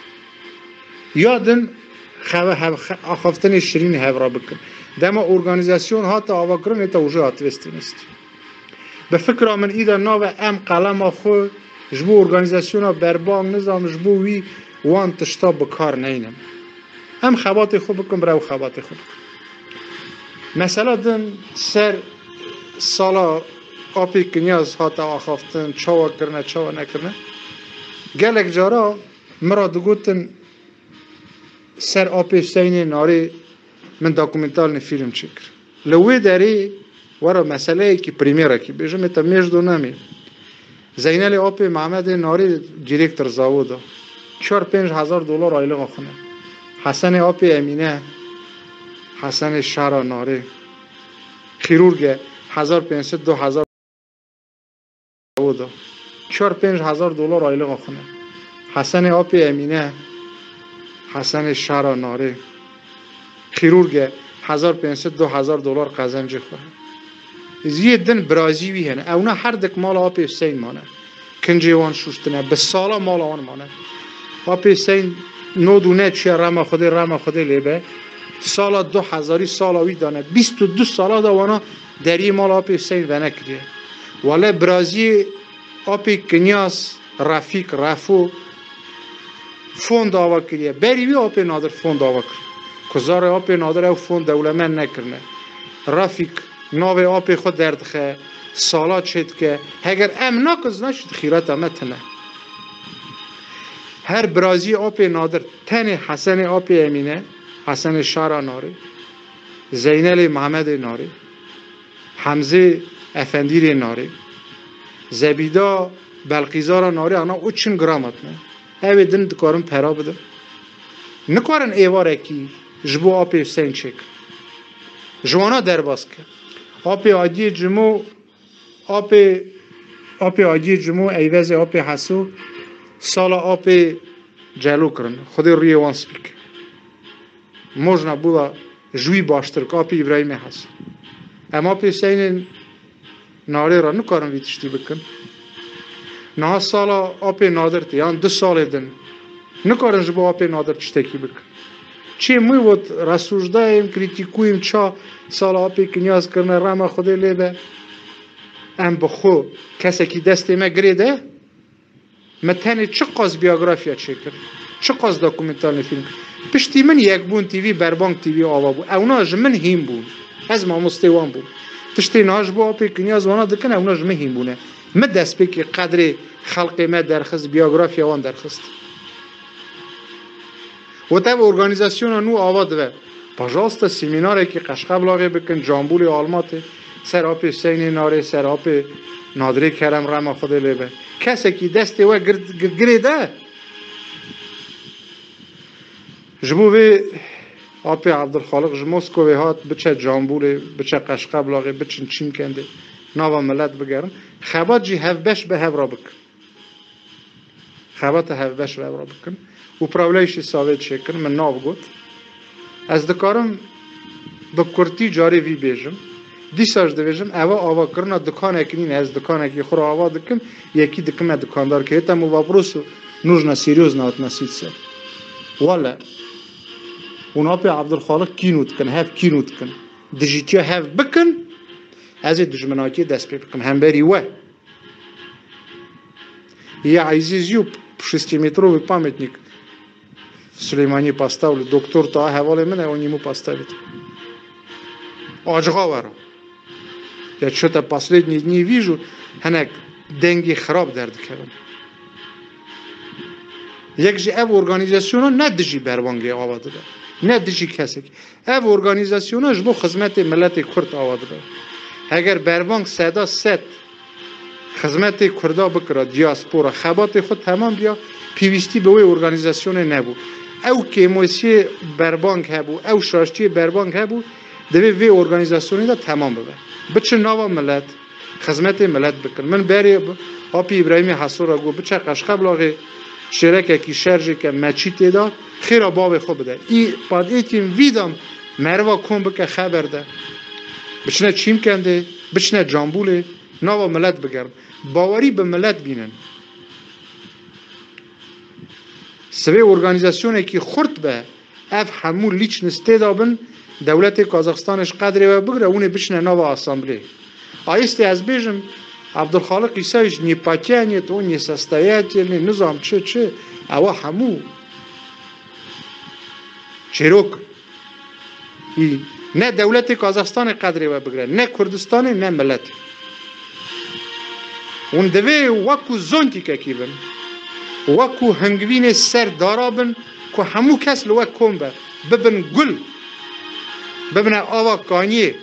یادن خفتن شیرین هفرا بکن. دما ارگانیزاسیون ها تا آواکرن ایتا وجه هاتوستینست. به فکر من ایده ناو ام قلم خو جبو ارگانیزاسیون ها بربان نظام جبو وی وان تشتا بکار نینم هم خبات خوب بکن برای خبات خوب مثلا دن سر سالا آپی کنیاز ها تا آخافتن چاوا کرنه چاوا نکرنه گلک جارا مرا دگوتن سر آپی سینی ناری من داکومنتال فیلم چکر لوی داری ورا مسئله که پریمیره که بیجم تا میجدو نمی زینال آپی محمد ناری دیرکتر زاودا 4-5 هزار دلار آیله خونه حسن آپی امینه حسن شهر ناره خیرورگ 1500 2000 بوده 4-5 هزار دلار آیله خونه حسن آپی امینه حسن شهر ناره خیرورگ 1500 2000 دلار قزنج خوره زیه دن برازیوی هنه اونا هر دک مال آپی حسین مانه کنجیوان شوشتنه به سالا مال آن مانه آپی حسین نو دونه چیه رما خوده لیبه سالا 2000 سالاوی دانه 22 سالا دوانا دری مال آپی حسین ونه کریه ولی برازی آپی کنیاس رفیق رفو فوند آوا کریه بریوی آپی نادر فوند آوا کریه کزار آپی نادر او فوند دولمن نکرنه رفیق ناوی آپی خود دردخه سالا چید که اگر امنا کز نشد خیرات امتنه هر برازی آپی نادر تن حسن آپی امینه حسن شارا ناری زینل محمد ناری حمزه افندیر ناری زبیدا بلقیزارا ناری آنا او چند گرامت نه اوی دن دکارم پرا بده نکارن ایواره کی جبو آپی حسین چک جوانا در باز که آپی عادی جمو آپی عادی جمو ایوز آپی حسو سالا آپی جلو کرن خود روی وان سپیک موجنا بولا جوی باشتر که آپی ابراهیم حسو اما آپی حسین ناری را نکارن ویتشتی بکن نه سالا آپی نادر تیان 2 سال دن نکارن جبو آپی نادر چتکی بکن چه می بود رسوجده ایم کریتیکویم چا سالا آپی کنیاز کرنه رما خوده لیبه ام بخو کسی که دست ما گریده متنی چه قاز بیوگرافیا چه کرد چه قاز داکومنتال فیلم پشتی من یک بون تیوی بربانک تیوی آوا بود اونا جمن هیم بود از ما مستوان بود پشتی ناش با آپی کنیاز وانا دکن اونا جمن هیم بونه ما دست بی که قدر خلق ما درخست بیوگرافیا وان درخست و تب ارگانیزاسیون نو آوا دوه پاجاست سیمیناره که قشقب لاغه بکن جامبول آلماته سر آپی حسین ناره سر آپی نادری کرم رما خوده لیبه کسی که دستی و گریده جبوه آپی عبدالخالق جموسکوی هات بچه جامبول بچه قشقب لاغه بچه چیم کنده ناوا ملت بگرن خبات جی هفبش به هف را بکن خبات هفبش به هف را بکن و پراولایشی ساوید شکن من ناو گوت از دکارم به کرتی جاری وی بیجم دیساج دویجم اوا آوا کرنا دکان اکنین از دکان اکی خور آوا دکم یکی دکم دکاندار که ایتا مو واپروسو نوجنا سیریوز نات نسید سر والا اونا پی عبدالخالق کینوت کن هف کینوت کن دجیتیا هف بکن از دجمناتی دست پی بکن هم بری و یا عزیزیو 6 метровый памятник Сулеймани поставили, доктор то حواله منه он ему поставит. Ажгавара. Я что-то последние дни вижу, هناك деньги خراب درد کردن. یک جی او ارگانیزاسیون ندجی بربانگی آواده ده. ندجی کسی. او ارگانیزاسیون جبو خدمت ملت کرد آواده ده. اگر بربانگ صدا ست خدمت کردا بکرد دیاسپورا خبات خود تمام بیا پیوستی به وی ارگانیزاسیون نبود. او که موسی بربانگ هبو او شاشتی بربانگ هبو دوی وی ارگانیزاسیونی دا تمام ببه بچه نوا ملت خدمت ملت بکن من بری آپی ابراهیم حسور را گو بچه قشقب لاغه شرکه کی شرجه که مچیت دا خیره باب خوب بده ای پاد ایتیم ویدام مروا کن بکه خبر ده بچنه چیم کنده بچنه جامبوله نوا ملت بگرم باوری به ملت بینن سوی ارگانیزاسیونه که خورد به اف همو لیچ نسته دابن دولت کازاخستانش قدره و بگره اونه بشنه نوا اسامبلی آیستی از بیجم عبدالخالق ایسایش نی پاکه نی تو نی سستایت نی نظام چه اوا همو چیروک نه دولت کازاخستان قدره و بگره نه کردستان نه ملت اون دوی وکو زونتی که کی بن وکو هنگوین سر دارابن که همو کس لوک کن ببن گل ببن آوا کانیه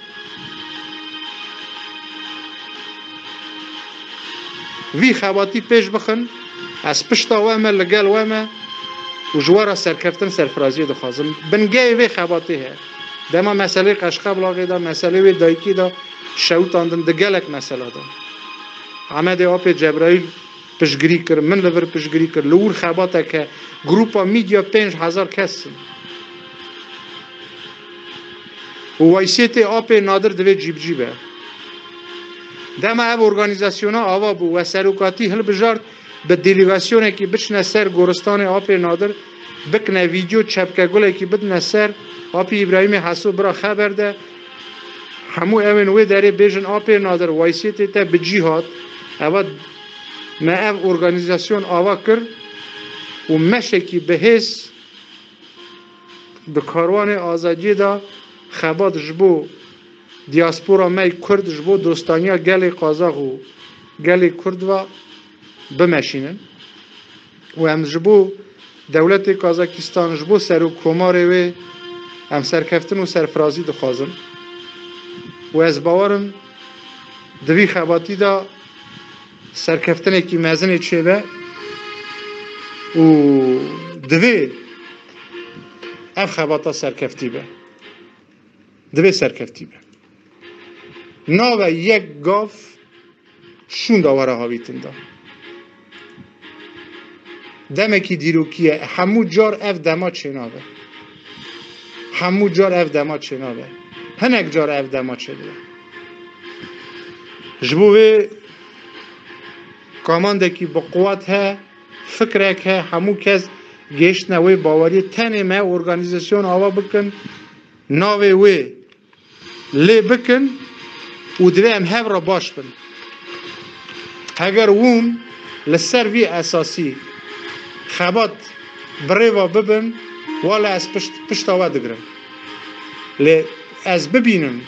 وی خواتی پیش بخن از پشتا وامه لگل وامه و جوارا سرکفتن سرفرازی دخوازم بنگه وی خواتی ها دما مسئله قشقه بلاغی دا مسئله وی دایکی دا شوتاندن دگلک مسئله دا عمد آپ جبرائیل پشگری کر من لور پشگری کر لور خباته که گروپا میدیا 5000 کس و وایسیت آپ نادر دوی جیب جیبه دما او ارگانیزاسیونا آوا بو و سروکاتی هل بجارد به دیلیگاسیونه که بچنه سر گورستان آپ نادر بکنه ویدیو چپکه گله که بدنه سر آپ ابراهیم حسو برا خبر ده همو اوین وی داره بیجن آپ نادر وایسیت تا به جیهاد اول ما او ارگانیزاسیون آوا کرد و مشکی به حس به کاروان آزادی دا خبات جبو دیاسپورا می کرد جبو دوستانیا گل قازاق و گل کرد و بمشینن و هم جبو دولت کازاکستان جبو سر و کماره و هم سرکفتن و سرفرازی دخوازن و از باورم دوی خباتی دا سرکفتنه که مزنه چه به و دوی اف خباتا سرکفتی به دوی سرکفتی به ناوه یک گاف شون داوره هاویتن دا دمه که دیروکیه همو جار اف دما چه ناوه همو جار اف دما چه ناوه هنک جار اف دما چه ده جبوه کامانده که با قوت ها فکره که همو کس گشت نوی باوری تنه ما ارگانیزاسیون آوا بکن ناوی وی لی بکن و دوی هم هف را باش بن اگر اون لسر وی اساسی خبات بریوا ببن والا از پشت آوا دگرن لی از ببینم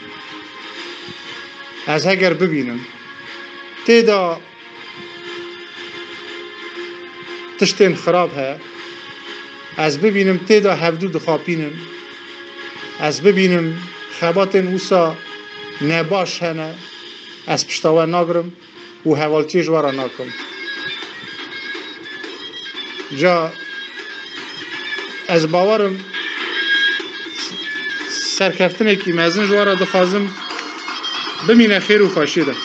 از اگر ببینم تیدا تشتین خراب ها از ببینم تیدا هفدو دخاپینن از ببینم خباتن اوسا نباش هنه از پشتاوه ناگرم و حوالتی جوارا ناکم جا از باورم سرکفتنه که مزن جوارا دخوازم بمینه خیر و خاشیده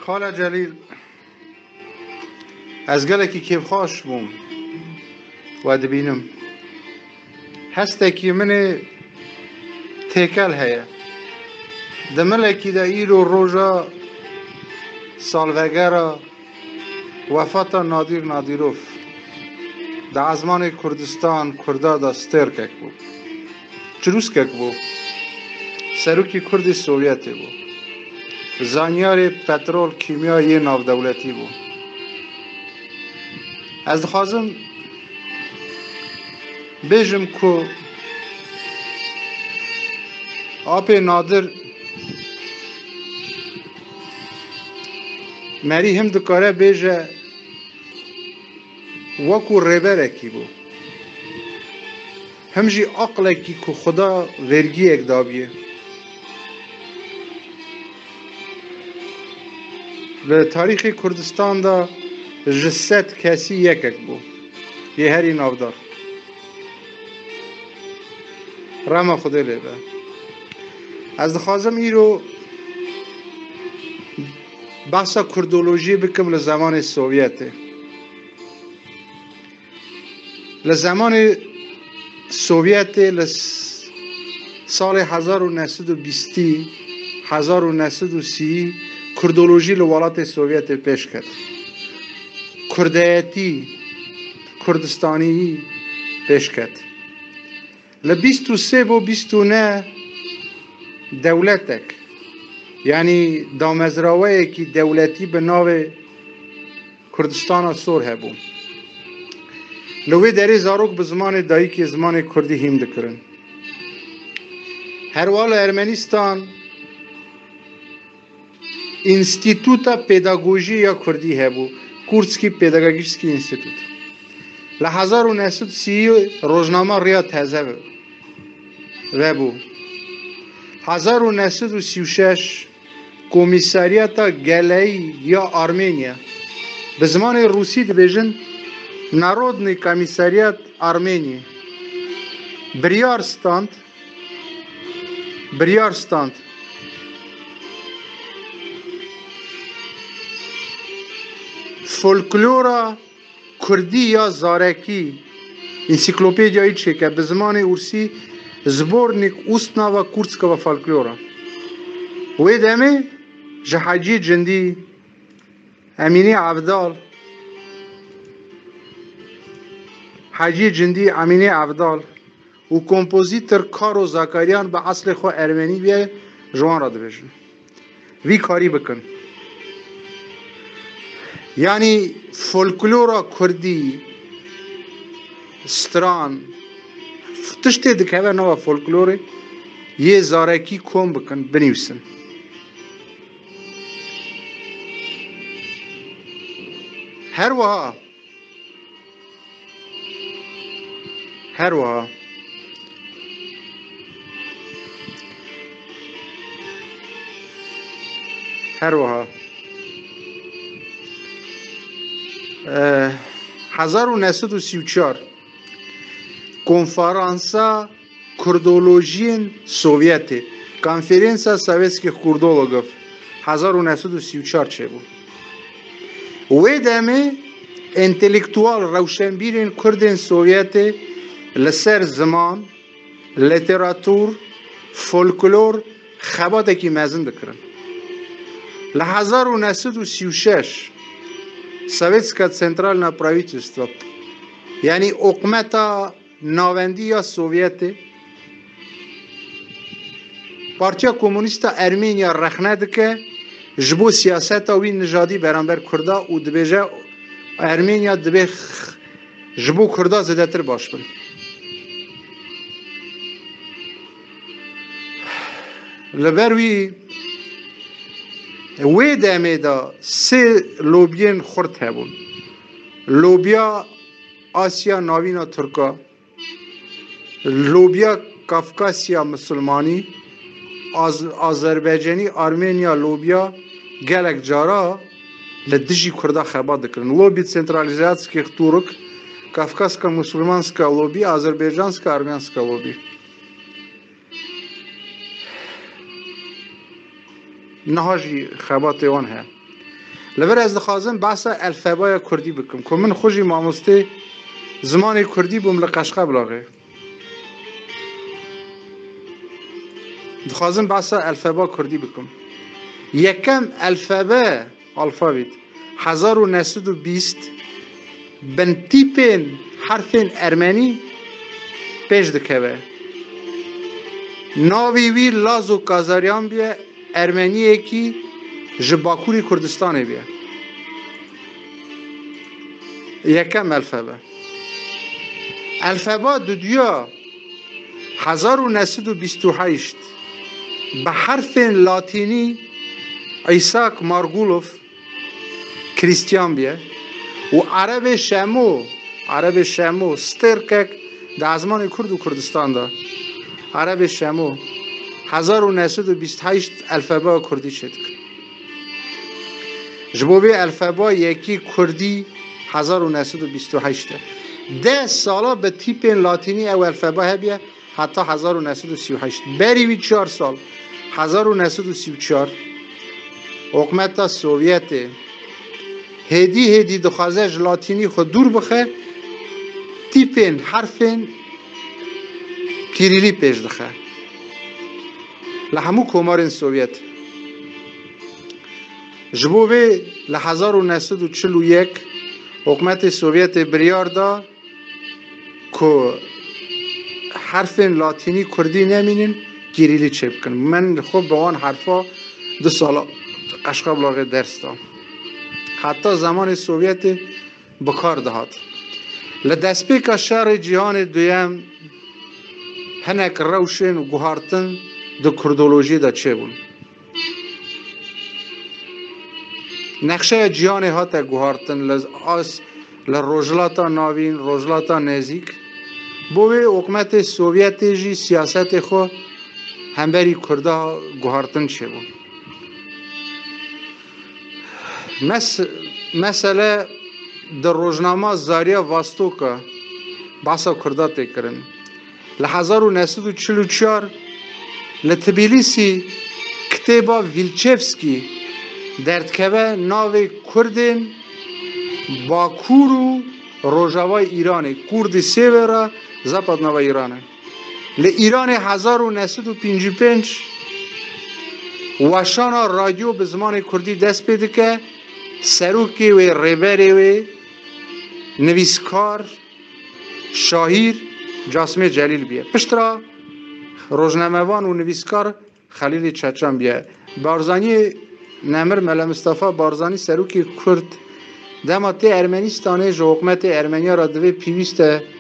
خاله جلیل از گلکی کیف خوش بوم و دبینم هستکی من تیکل هیا دملکی دا ایرو روژا سالوگرا وفات نادیر نادیروف دا ازمان کردستان کردا دا سترکک بود چروسکک بود سروکی کردی سوویتی بود زانیار پترول کیمیا یه ناو دولتی بود از دخوازم بیجم که آپ نادر مری هم دکاره بیجه وکو ریبرکی بو همجی عقلکی که خدا ورگی اک دابیه و تاریخ کردستان دا جست کسی یکک بو یه هری نافدار رحمه خدا لیبه از دخوازم ای رو بحثا کردولوژی بکم لزمان سوویته لزمان سوویته سال 1920 1930 کردولوژی لولات سوویت پیش کرد کردایتی کردستانی پیش کرد ل23 و 29 دولتک یعنی دامزراوه که دولتی به ناو کردستان سور هبو لوی دری زاروک به زمان دایی که زمان کردی هم دکرن هروال ارمنستان انستیتوتا پیداگوژی یا کردی هبو کردسکی پیداگوژیسکی انستیتوت ل 1930 روزنامه ریا تازه وبو 1936 کمیساریاتا گلایی یا آرمینیا به زمان روسی دبیجن نارودنی کمیساریات آرمینی بریارستاند فولکلورا کردی یا زارکی انسیکلوپدیایی چه که به زمان روسی زبورنیک اوستنا و کردسکا و فولکلورا و دمه جهاجی جندی امینی عبدال حاجی جندی امینی عبدال و کمپوزیتر کارو زاکاریان به اصل خو ارمنی بیه جوان را دبیجن وی کاری بکن یعنی فولکلورا کردی ستران تشتی دکه نوا فولکلوره یه زارکی کم بکن بنویسن هر وها هر وها 1934 کنفرانسا کردولوژین سوویتی کنفرانسا سوویتسکی کردولوگوف 1934 چه بود و دمه انتلیکتوال روشنبیرین کردین سوویتی لسر زمان لیتراتور فولکلور خباتکی مزن دکرن ل 1936 سوویتسکا سنترالنا правительство یعنی حکومتا ناوندی یا سوویت پارتیا کمونیستا ارمینیا رخنه دکه جبو سیاست وی نژادی برانبر کردا و دبیجه ارمینیا دبی جبو کردا زدتر باش بن لبروی وی دمه دا سه لوبین خورد هبون لوبیا آسیا ناوینا ترکا لوبیا کافکاسیا مسلمانی آذربایجانی آرمینیا لوبیا گلک جارا لدجی کردا خبا دکرن لوبی سنترالیزاتسکی تورک کافکاسکا مسلمانسکا لوبی آذربایجانسکا آرمینسکا لوبی نهاجی خبات وان ها لبر از دخوازم بحث الفبای کردی بکم که من خوشی ماموسته زمان کردی بوم لقشقه بلاغه دخوازم بحث الفبا کردی بکم یکم الفبا الفابیت 1920 بن تیپین حرفین ارمنی پیش دکوه ناوی وی لازو کازاریان بیه ارمنیه کی جباکوری کردستانه بیه یکم الفبا دودیا 1928 به حرف لاتینی ایساک مارگولوف کریستیان بیه و عرب شمو سترکک در زمان کرد و کردستان دا عرب شمو 1928 الفبا کردی شد جبوبی الفبا یکی کردی 1928 ده سالا به تیپ لاتینی او الفبا هبیه حتی 1938 بریوی 4 سال 1934 حکومت سوویت هدی دخوازش لاتینی خود دور بخه تیپین حرفین کیریلی پیش دخه لحمو کمارین سوویت جبوه ل 1941 حکومت سوویت بریار دا که حرفین لاتینی کردی نمینین کیریلی چه بکن من خوب به آن حرفا 2 سالا قشقاب لاغه درس دام حتی زمان سوویت بکار دهات لدسپیک شهر جهان دویم هنک روشن و گوهارتن دو کردولوژی دا چه بون نقشه جهان هات گوهارتن لروجلاتا ناوین روجلاتا نزیک بوی حکومت سوویت جی سیاست خو همبری کرده گوهارتن چه بون مثلا در روزنامه زاریا واستوکا بحثا کرده تکرن ل 1944 لتبلیسی کتابا ویلچفسکی دردکوه ناو کردین باکور و روژاوای ایرانه کرد سیورا زپاد ناو ایرانه ل ایران 1955 وشانا رادیو به زمان کردی دست پیدا که سروکی و ریبری و نویسکار شاهیر جاسم جلیل بیه پشترا روزنامه‌وان و نویسکار خلیل چچان بیه بارزانی نمر ملا مصطفی بارزانی سروکی کرد دماتی ارمنیستانه جو حکومت ارمنیا را دوی پیویست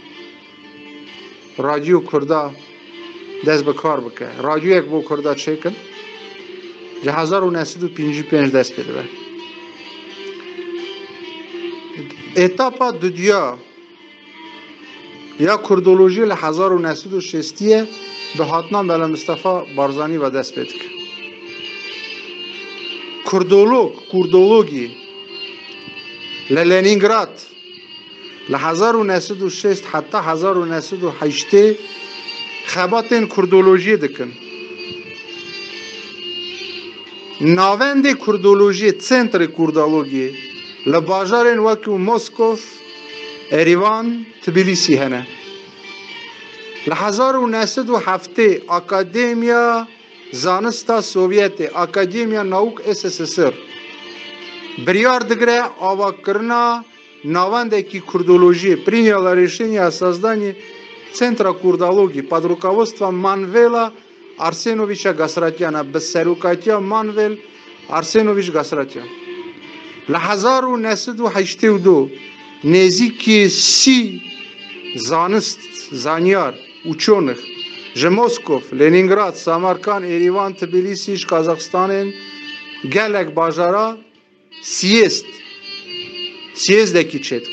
رادیو کردا دست به کار بکه رادیو یک بو کردا چه کن 1955 دست پیدا اتاپا دودیا یا کردولوژی ل 1960 به هاتنام بلا مصطفی بارزانی و دست پیدا کردولوگی لنینگراد ل 1906 حتی 1908 خباتین کردولوژی دکن ناوند کردولوژی سنتر کردولوژی لباجارن وکو مسکو اریوان تبلیسی هنه ل 1907 اکادمیا زانستا سوویت اکادمیا ناوک SSSR بریار دگره آوا کرنا ناوند کی کردولوژی приняла решение о создании центра курдологии под руководством Манвела Арсеновича Гасратяна без сарукатия Манвел Арсенович Гасратян ل 1982 نزدیکی 30 زانست زانیار ученых ژ مسکو لنینگراد سامارکان ایریوان تبلیسی قزاقستان گلک باجارا سیست دکی چتک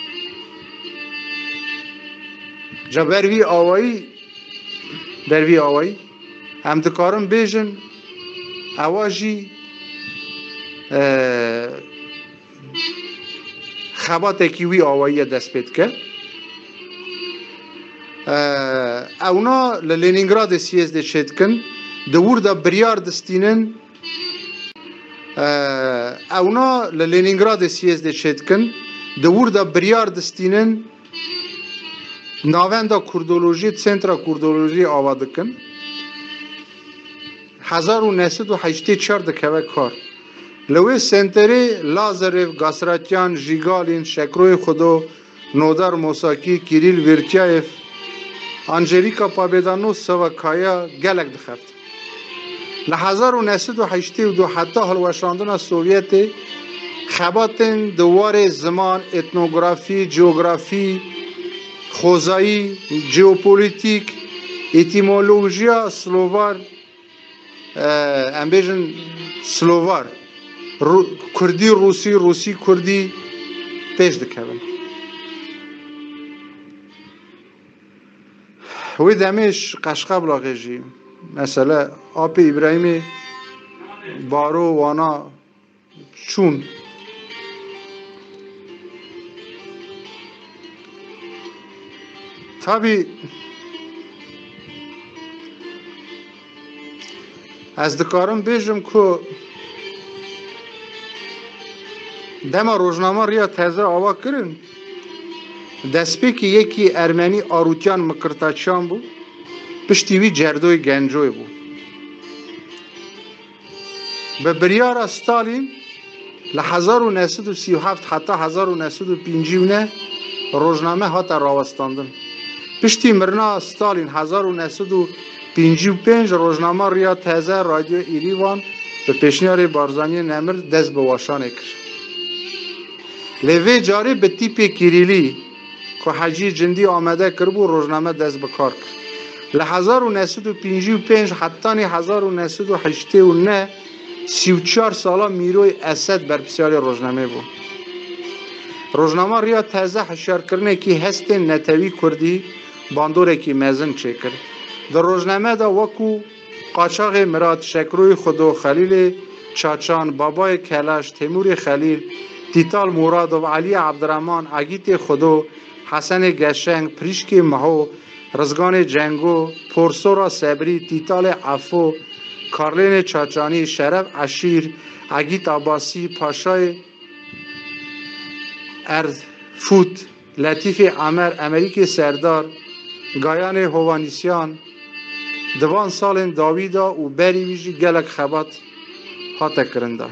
جا بروی آوایی هم دکارم بیجن اواجی خبات اکیوی آوایی دست پید که اونا لنینگراد سیست چتکن دور دا بریار دستینن اونا للینینگراد سیز ده چیدکن دور دا بریار دستینن ناوند کردولوژی سنترا کردولوژی آوادکن 1984 دکوه کار لوی سنتری لازرف گاسراتیان جیگالین شکروی خودو نودر موساکی کیریل ویرتیایف انجلیکا پابیدانو سوکایا گلک دخفت ل 1982 حتی هلوشاندن سوویت خباتن دوار زمان اتنوگرافی جیوگرافی خوزایی جیوپولیتیک اتیمولوژیا سلووار امبیجن سلووار کردی روسی روسی کردی پیش دکبن وی دمیش قشقب لاغیجی مثلا آب ابراهیمی بارو وانا چون tabi از دکارم بیجم که دما روزنامه ریا تازه آوا کرن دسپی که یکی ارمنی آروتیان مکرتاچان بود پشتیوی جردوی گنجوی بود به بریار ستالین ل 1937 حتی 1950 روزنامه ها تا راوستاندن پشتی مرنا ستالین 1955 روزنامه ریا تازه رادیو ایریوان به پیشنیار بارزانی نمر دست به واشانه کرد لیوی جاری به تیپ کیریلی که حجی جندی آمده کربو روزنامه دست به کار کرد ل 1955 حتی 1989 34 سالا میروی اسد بر بسیاری روزنامه بود روزنامه ریا تازه حشار کرنه که هست نتوی کردی باندوره که مزن چه کرد در روزنامه دا وکو قاچاق مراد شکروی خودو خلیل چاچان بابای کلاش تیمور خلیل تیتال مراد و علی عبدالرحمن عگیت خودو حسن گشنگ پریشک مهو رزگان جنگو پورسورا صبری تیتال عفو کارلین چاچانی شرف عشیر عگیت عباسی پاشای ارد فوت لطیف عمر امریک سردار گایان هوانیسیان دوان سال داویدا و بری ویجی گلک خبات هاته کرنده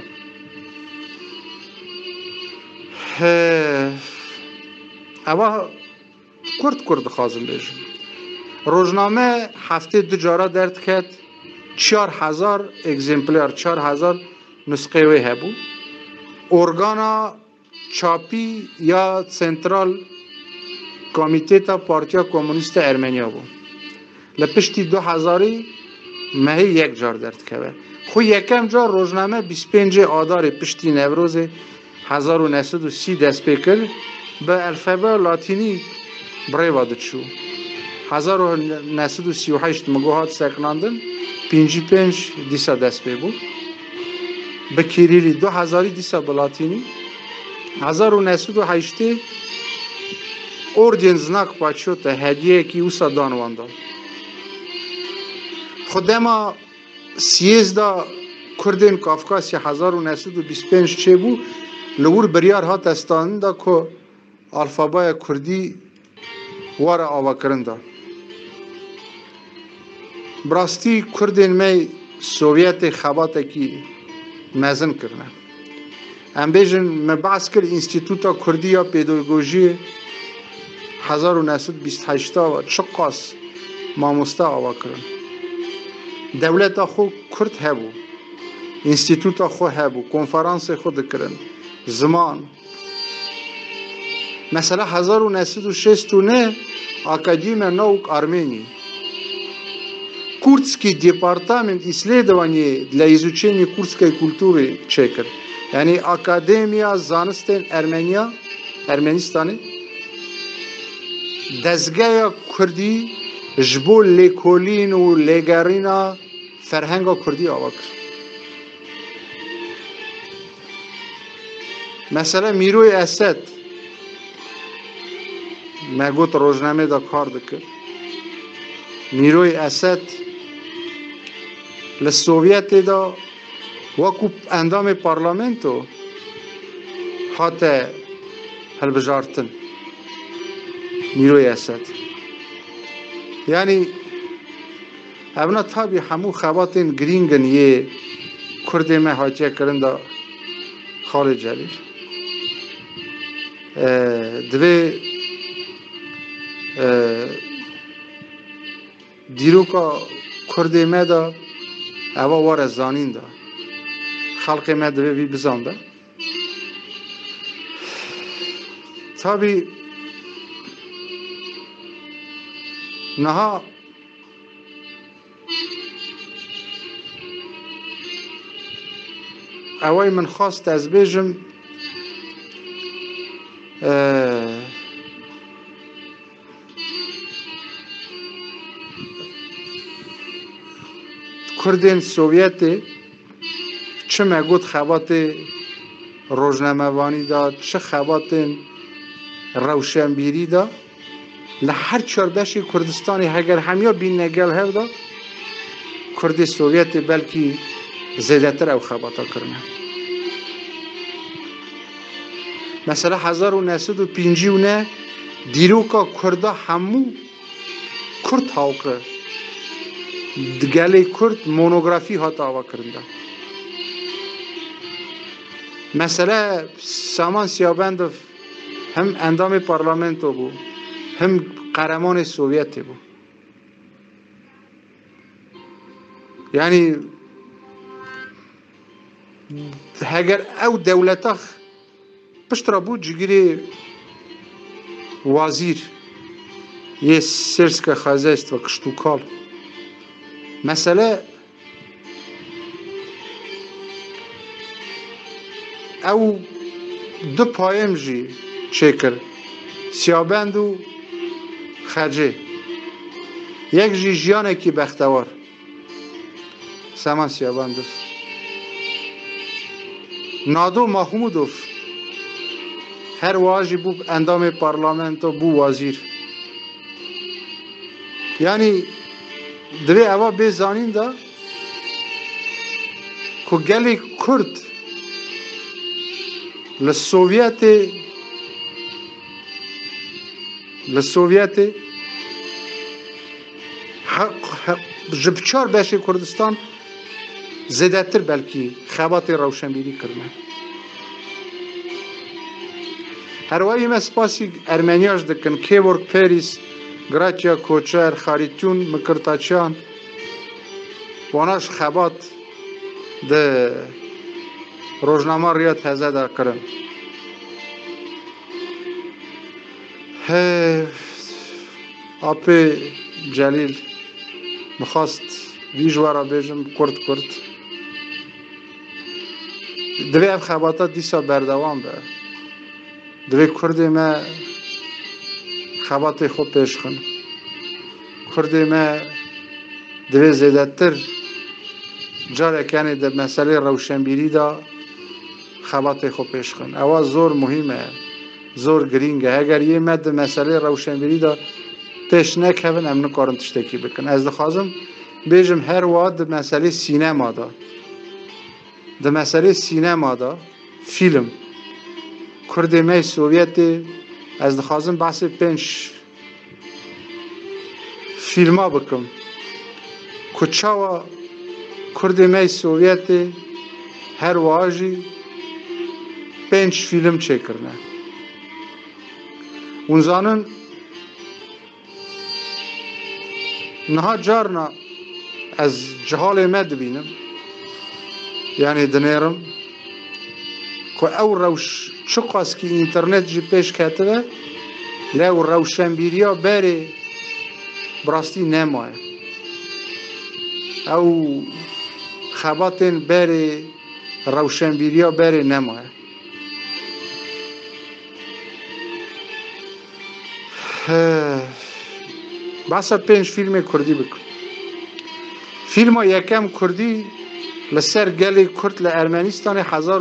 اوا کرد خازم بیشم روزنامه هفته دو جارا درد کرد 4000 اگزمپلار 4000 نسخه وی هبو ارگانا چاپی یا سنترال کمیته تا پارتیا کمونیست ارمنیا بود لپشتی 2000 مهی یک جار درد که خو یکم جار روزنامه 25 آدار پشتی نوروز 1930 دست بکر به الفبه لاتینی برای وادد شو 1938 مگوهات سکناندن 55 دیسا دست بود به کیریلی 2000 دیسا به لاتینی 1908 اوردین زناک پاچو تا هدیه کی اوسا دانواندا خودما 13 کردین کافکاسی 1925 چه بو لور بریار هات استاندا که الفبای کردی وارا آوا کرندا براستی کردین می سوویت خبات کی مزن کرنه ام بیجن مبعث کر انستیتوتا کردی یا پیداگوژی 1928 و چقاس ماموستا آوا کرن دولت خو کرد هبو انستیتوتا خو هبو کنفرانس خود کرن زمان مثلا 1969 اکادیمیا نوک армении Курдский департамент исследований для изучения курдской культуры чекер. Yani Akademiya Zanisten Ermenistan'ı dezgaya Kurdi jbo lekolin u legarina ferhenga Kurdi avakır. Mesela Miroy Esed megot rojname da kar dikir. Miroy Esed لسوویت دا وکو اندام پارلمنتو حتی هلبجارتن نیروی اسد. یعنی اونا تابی همو خواتین گرینگن یه کرده ما حاجه کرن دا خالد جلیل دوی دیروکا کرده ما دا اوا وار زانین دا خلق ما دوی بی بزان دا تابی نها اوای من خواست از بیجم کردین سوویت چه مگود خوات روزنامه‌وانی داد چه خوات روشنبیری داد لهر چاربشی کردستانی اگر همیا بین نگل هفته کردی سوویت بلکی زیادتر او خباتا کرنه. مثلا 1950 دیروکا کردا همو کرد هاوکر دگلی کرد مونوگرافی ها تاوا کرنده. مثلا سامان سیابندف هم اندام پارلمنتو بو هم قهرمان سوویت بو. یعنی اگر او دولتا پشترا بود جگیری وزیر یه سرسک خازست و کشتوکال مثلا او دو پایم جی چکر سیابند و خرجه یک جی جیانه کی بختوار سامان سیابندف نادو محمودوف هر واجی بو اندام پارلمنت و بو وزیر. یعنی دوی اوا بزانین دا که گلی کرد لسوویت جبچار بشه کردستان زیاده تر بلکی خوات روشنبیری کرنه. هر وقتی ما سپاسی ارمنیاش دکن کیورک پریس گراتیا کوچر خاریتون مکرتاچان واناش خوات ده روزنامه ریاض هزار کرن. آپی جلیل مخواست ویجوارا بیجم کرد دوی اف خواتا دیسا بردوام به دوی کردی ما خوات خوب پیش خون کردی ما دوی زیده تر جاره کنی در مسئله روشنبیری دا خوات خوب پیش خون. اوا زور مهمه زور گرینگه. اگر یه مد مسئله روشنبیری دا پیش نکهون امنو کارن تشتکی بکن. از دخوازم بیجم هر واد مسئله سینما دا در مسئله سینما دا فیلم کرده مای سوویت از دخوازم بحث 5 فیلم ها بکم کچاوا کرده مای سوویت هر واجی 5 فیلم چه کرنه اونزانن نها جارنا از جهال مد بینم یعنی دنیرم که او روش چقاس که اینترنت جی پیش کتبه لو روشنبیریا بره براستی نمایه او خباتن بره روشنبیریا بره نمایه. بحثا 5 فیلم کردی بکن. فیلم ها یکم کردی لسر گل کرد لارمنستان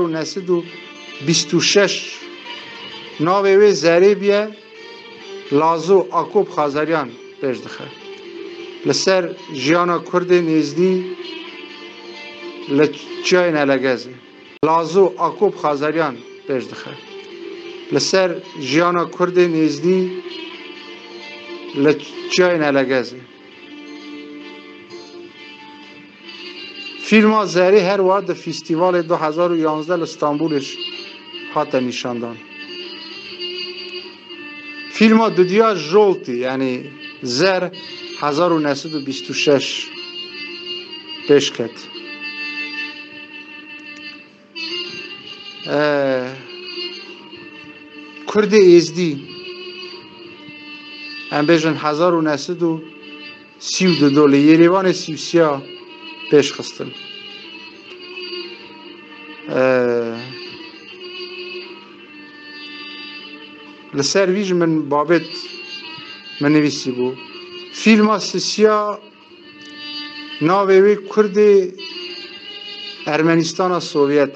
1926 ناوی زریبیه لازو آکوب خازریان پیش دخه لسر جیانا کرد نیزدی لچای نلگزی لازو آکوب خازریان پیش دخه لسر جیانا کرد نیزدی لچای نلگزی فیلم ها زهری هر وارد فستیوال 2011 استانبولش حتی نشاندان فیلم ها دودیا جولتی یعنی زر 1926 پیش کرد کرد ایزدی هم بیشن 1932 لیریوان سیوسیا پیش خستن لسر ویج من بابت من نویسی بو فیلم ها سسیا ناوی کرد ارمنستان سوویت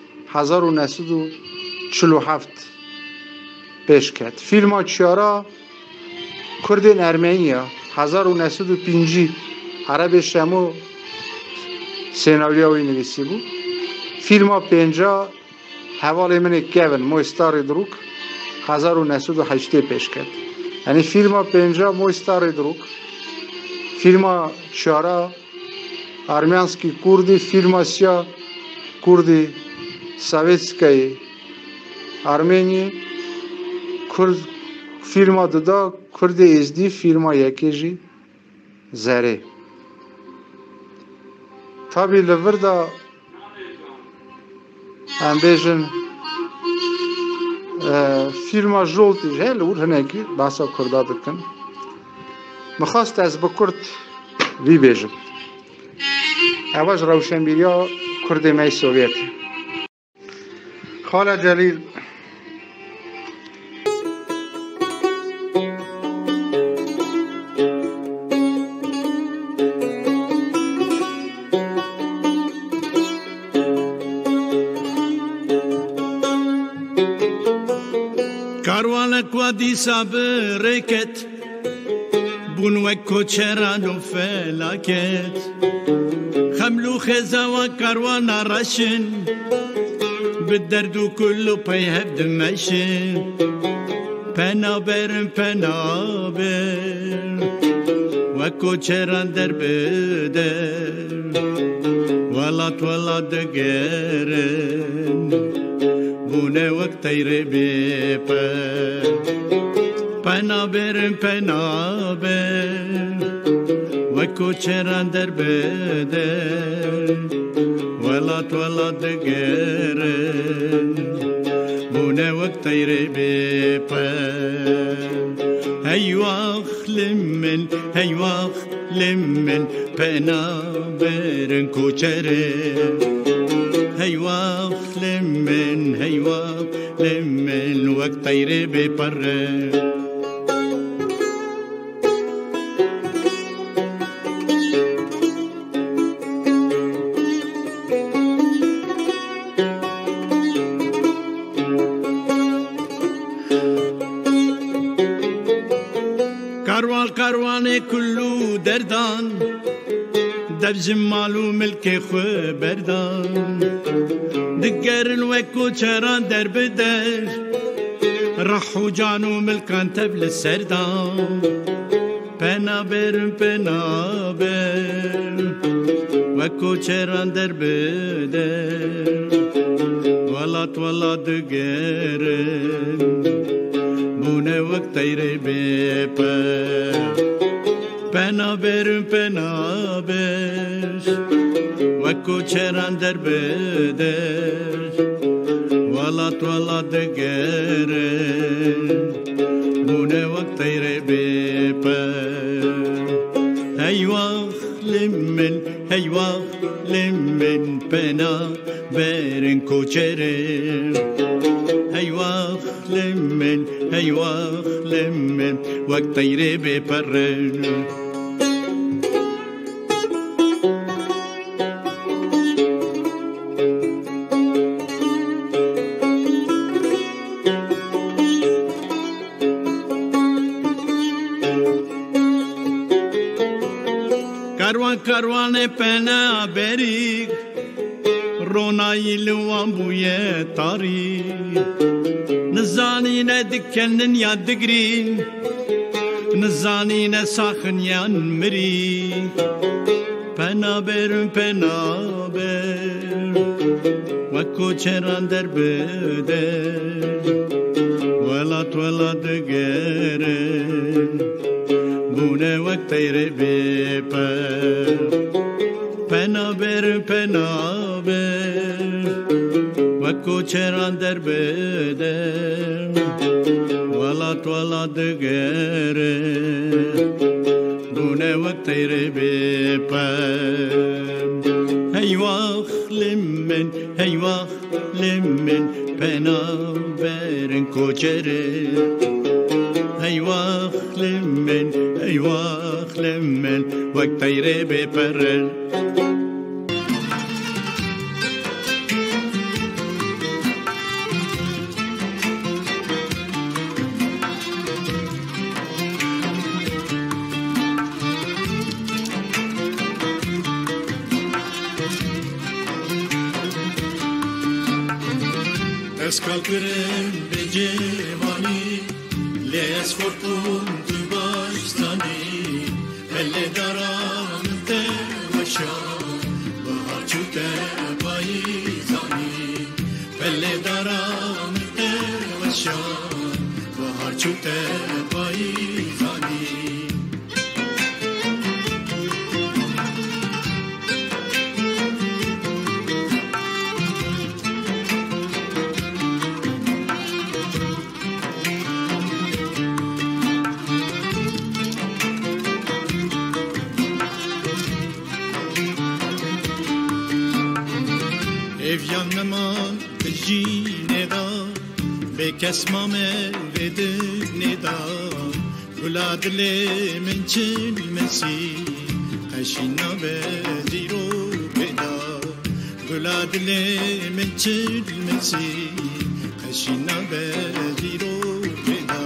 1947 پیش کرد فیلم ها چیارا کرد ارمنیا 1905 عرب شمو سناریوی نویسی بود فیلم ها 50 حوال من کیون موستار دروک 1908 پیش کرد یعنی فیلم ها 50 موستار دروک فیلم ها چارا ارمنسکی کردی فیلم ها سیا کردی سویتسکی ارمنی کرد فیلم ها دادا کردی ازدی فیلم ها یکیجی زره tabi لوردا هم بیشن فیلم جولتی هل ور هنگی باسا کرده دکن مخواست از بکرد وی بیشم اواج روشنبیریا کرد می سوویتی خاله جلیل Quadi sabreket bun ve koçeran u felaket خملو خزا و کاروان رشن بالدرد كله بيهب دمشن پنابر و کوچران در بدر ولات دگرن بونه وقت تیره بیپه پنابر و کوچران در بدر ولات دگرن بونه وقت تیره بیپه هیواخ لمن پنابرن کوچره هیواخ لمن وقت تیره بیپره کاروان کلو دردان دبجم مالو ملک خو بردان دگرن و کوچران در بدر رحو جانو ملکان تبل سردان پنابر و کوچران در بدر ولات دگرن بونه وقت تیره بیپه پنابر و کوچران در بدر ولات دگرن بونه وقت تیره بیپه هیواخ لمن پنابرن کوچره هیواخ لمن وقت تیره بیپره کاروان پنابری رونای لوان بویه تاری نزانی ندکنن یا دگری نزانی نساخن یا مری پنابر وکو چران در بدر ولات دگره بونه وقتی ربیپر پنابر وکو چران در بدر ولات دگره بونه وقتی ربیپر هی وقت لمن پنابرن کوچره هی وقت لمن وقتی ربیپر Kalkırım becevani Les fortun tu baştani Elle daran te vaşan Bahar çüte bayizani Elle daran te vaşan Bahar çüte bayizani Evyanma jine da be kesmame vedne da guladle min chilmesi khashina be ziro beda guladle min chilmesi khashina be ziro beda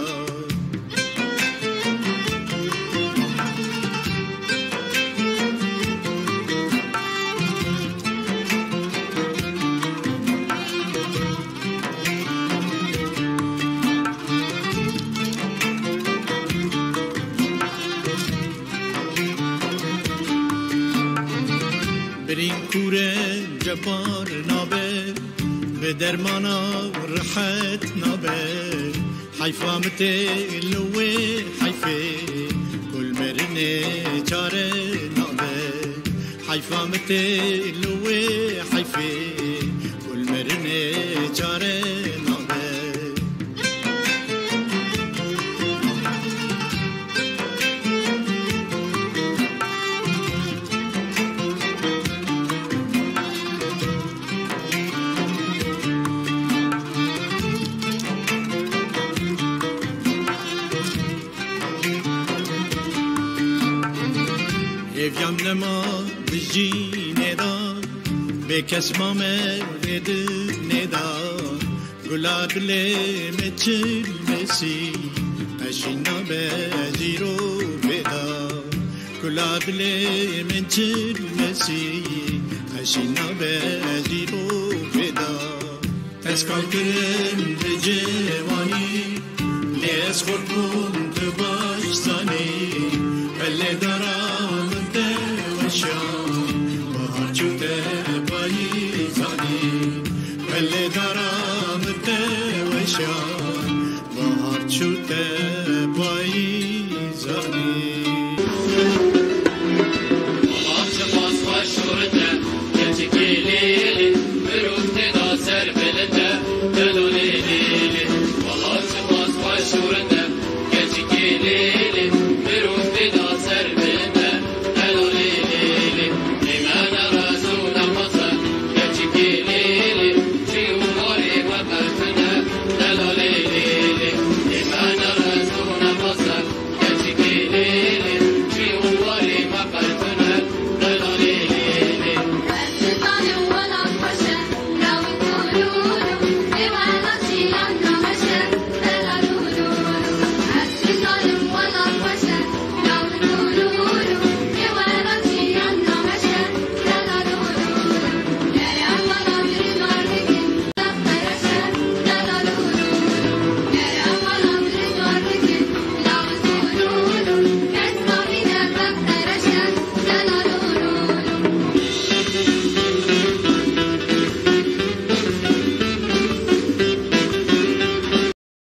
برین کوره جبار نابه به درمانا رحت نابه حیفا متلوه حیفه کل مرنه چاره نابه حیفا متلوه حیفه کل مرنه چاره نابه Evyan lema bijine da be kesmame vedne da guladle me chilmesi ashina be ziro beda guladle me chilmesi ashina be ziro beda es kalkırım becevani les korkum te baştani elle daram te vaşan bahar çüte bayizani elle daram te vaşan bahar çüte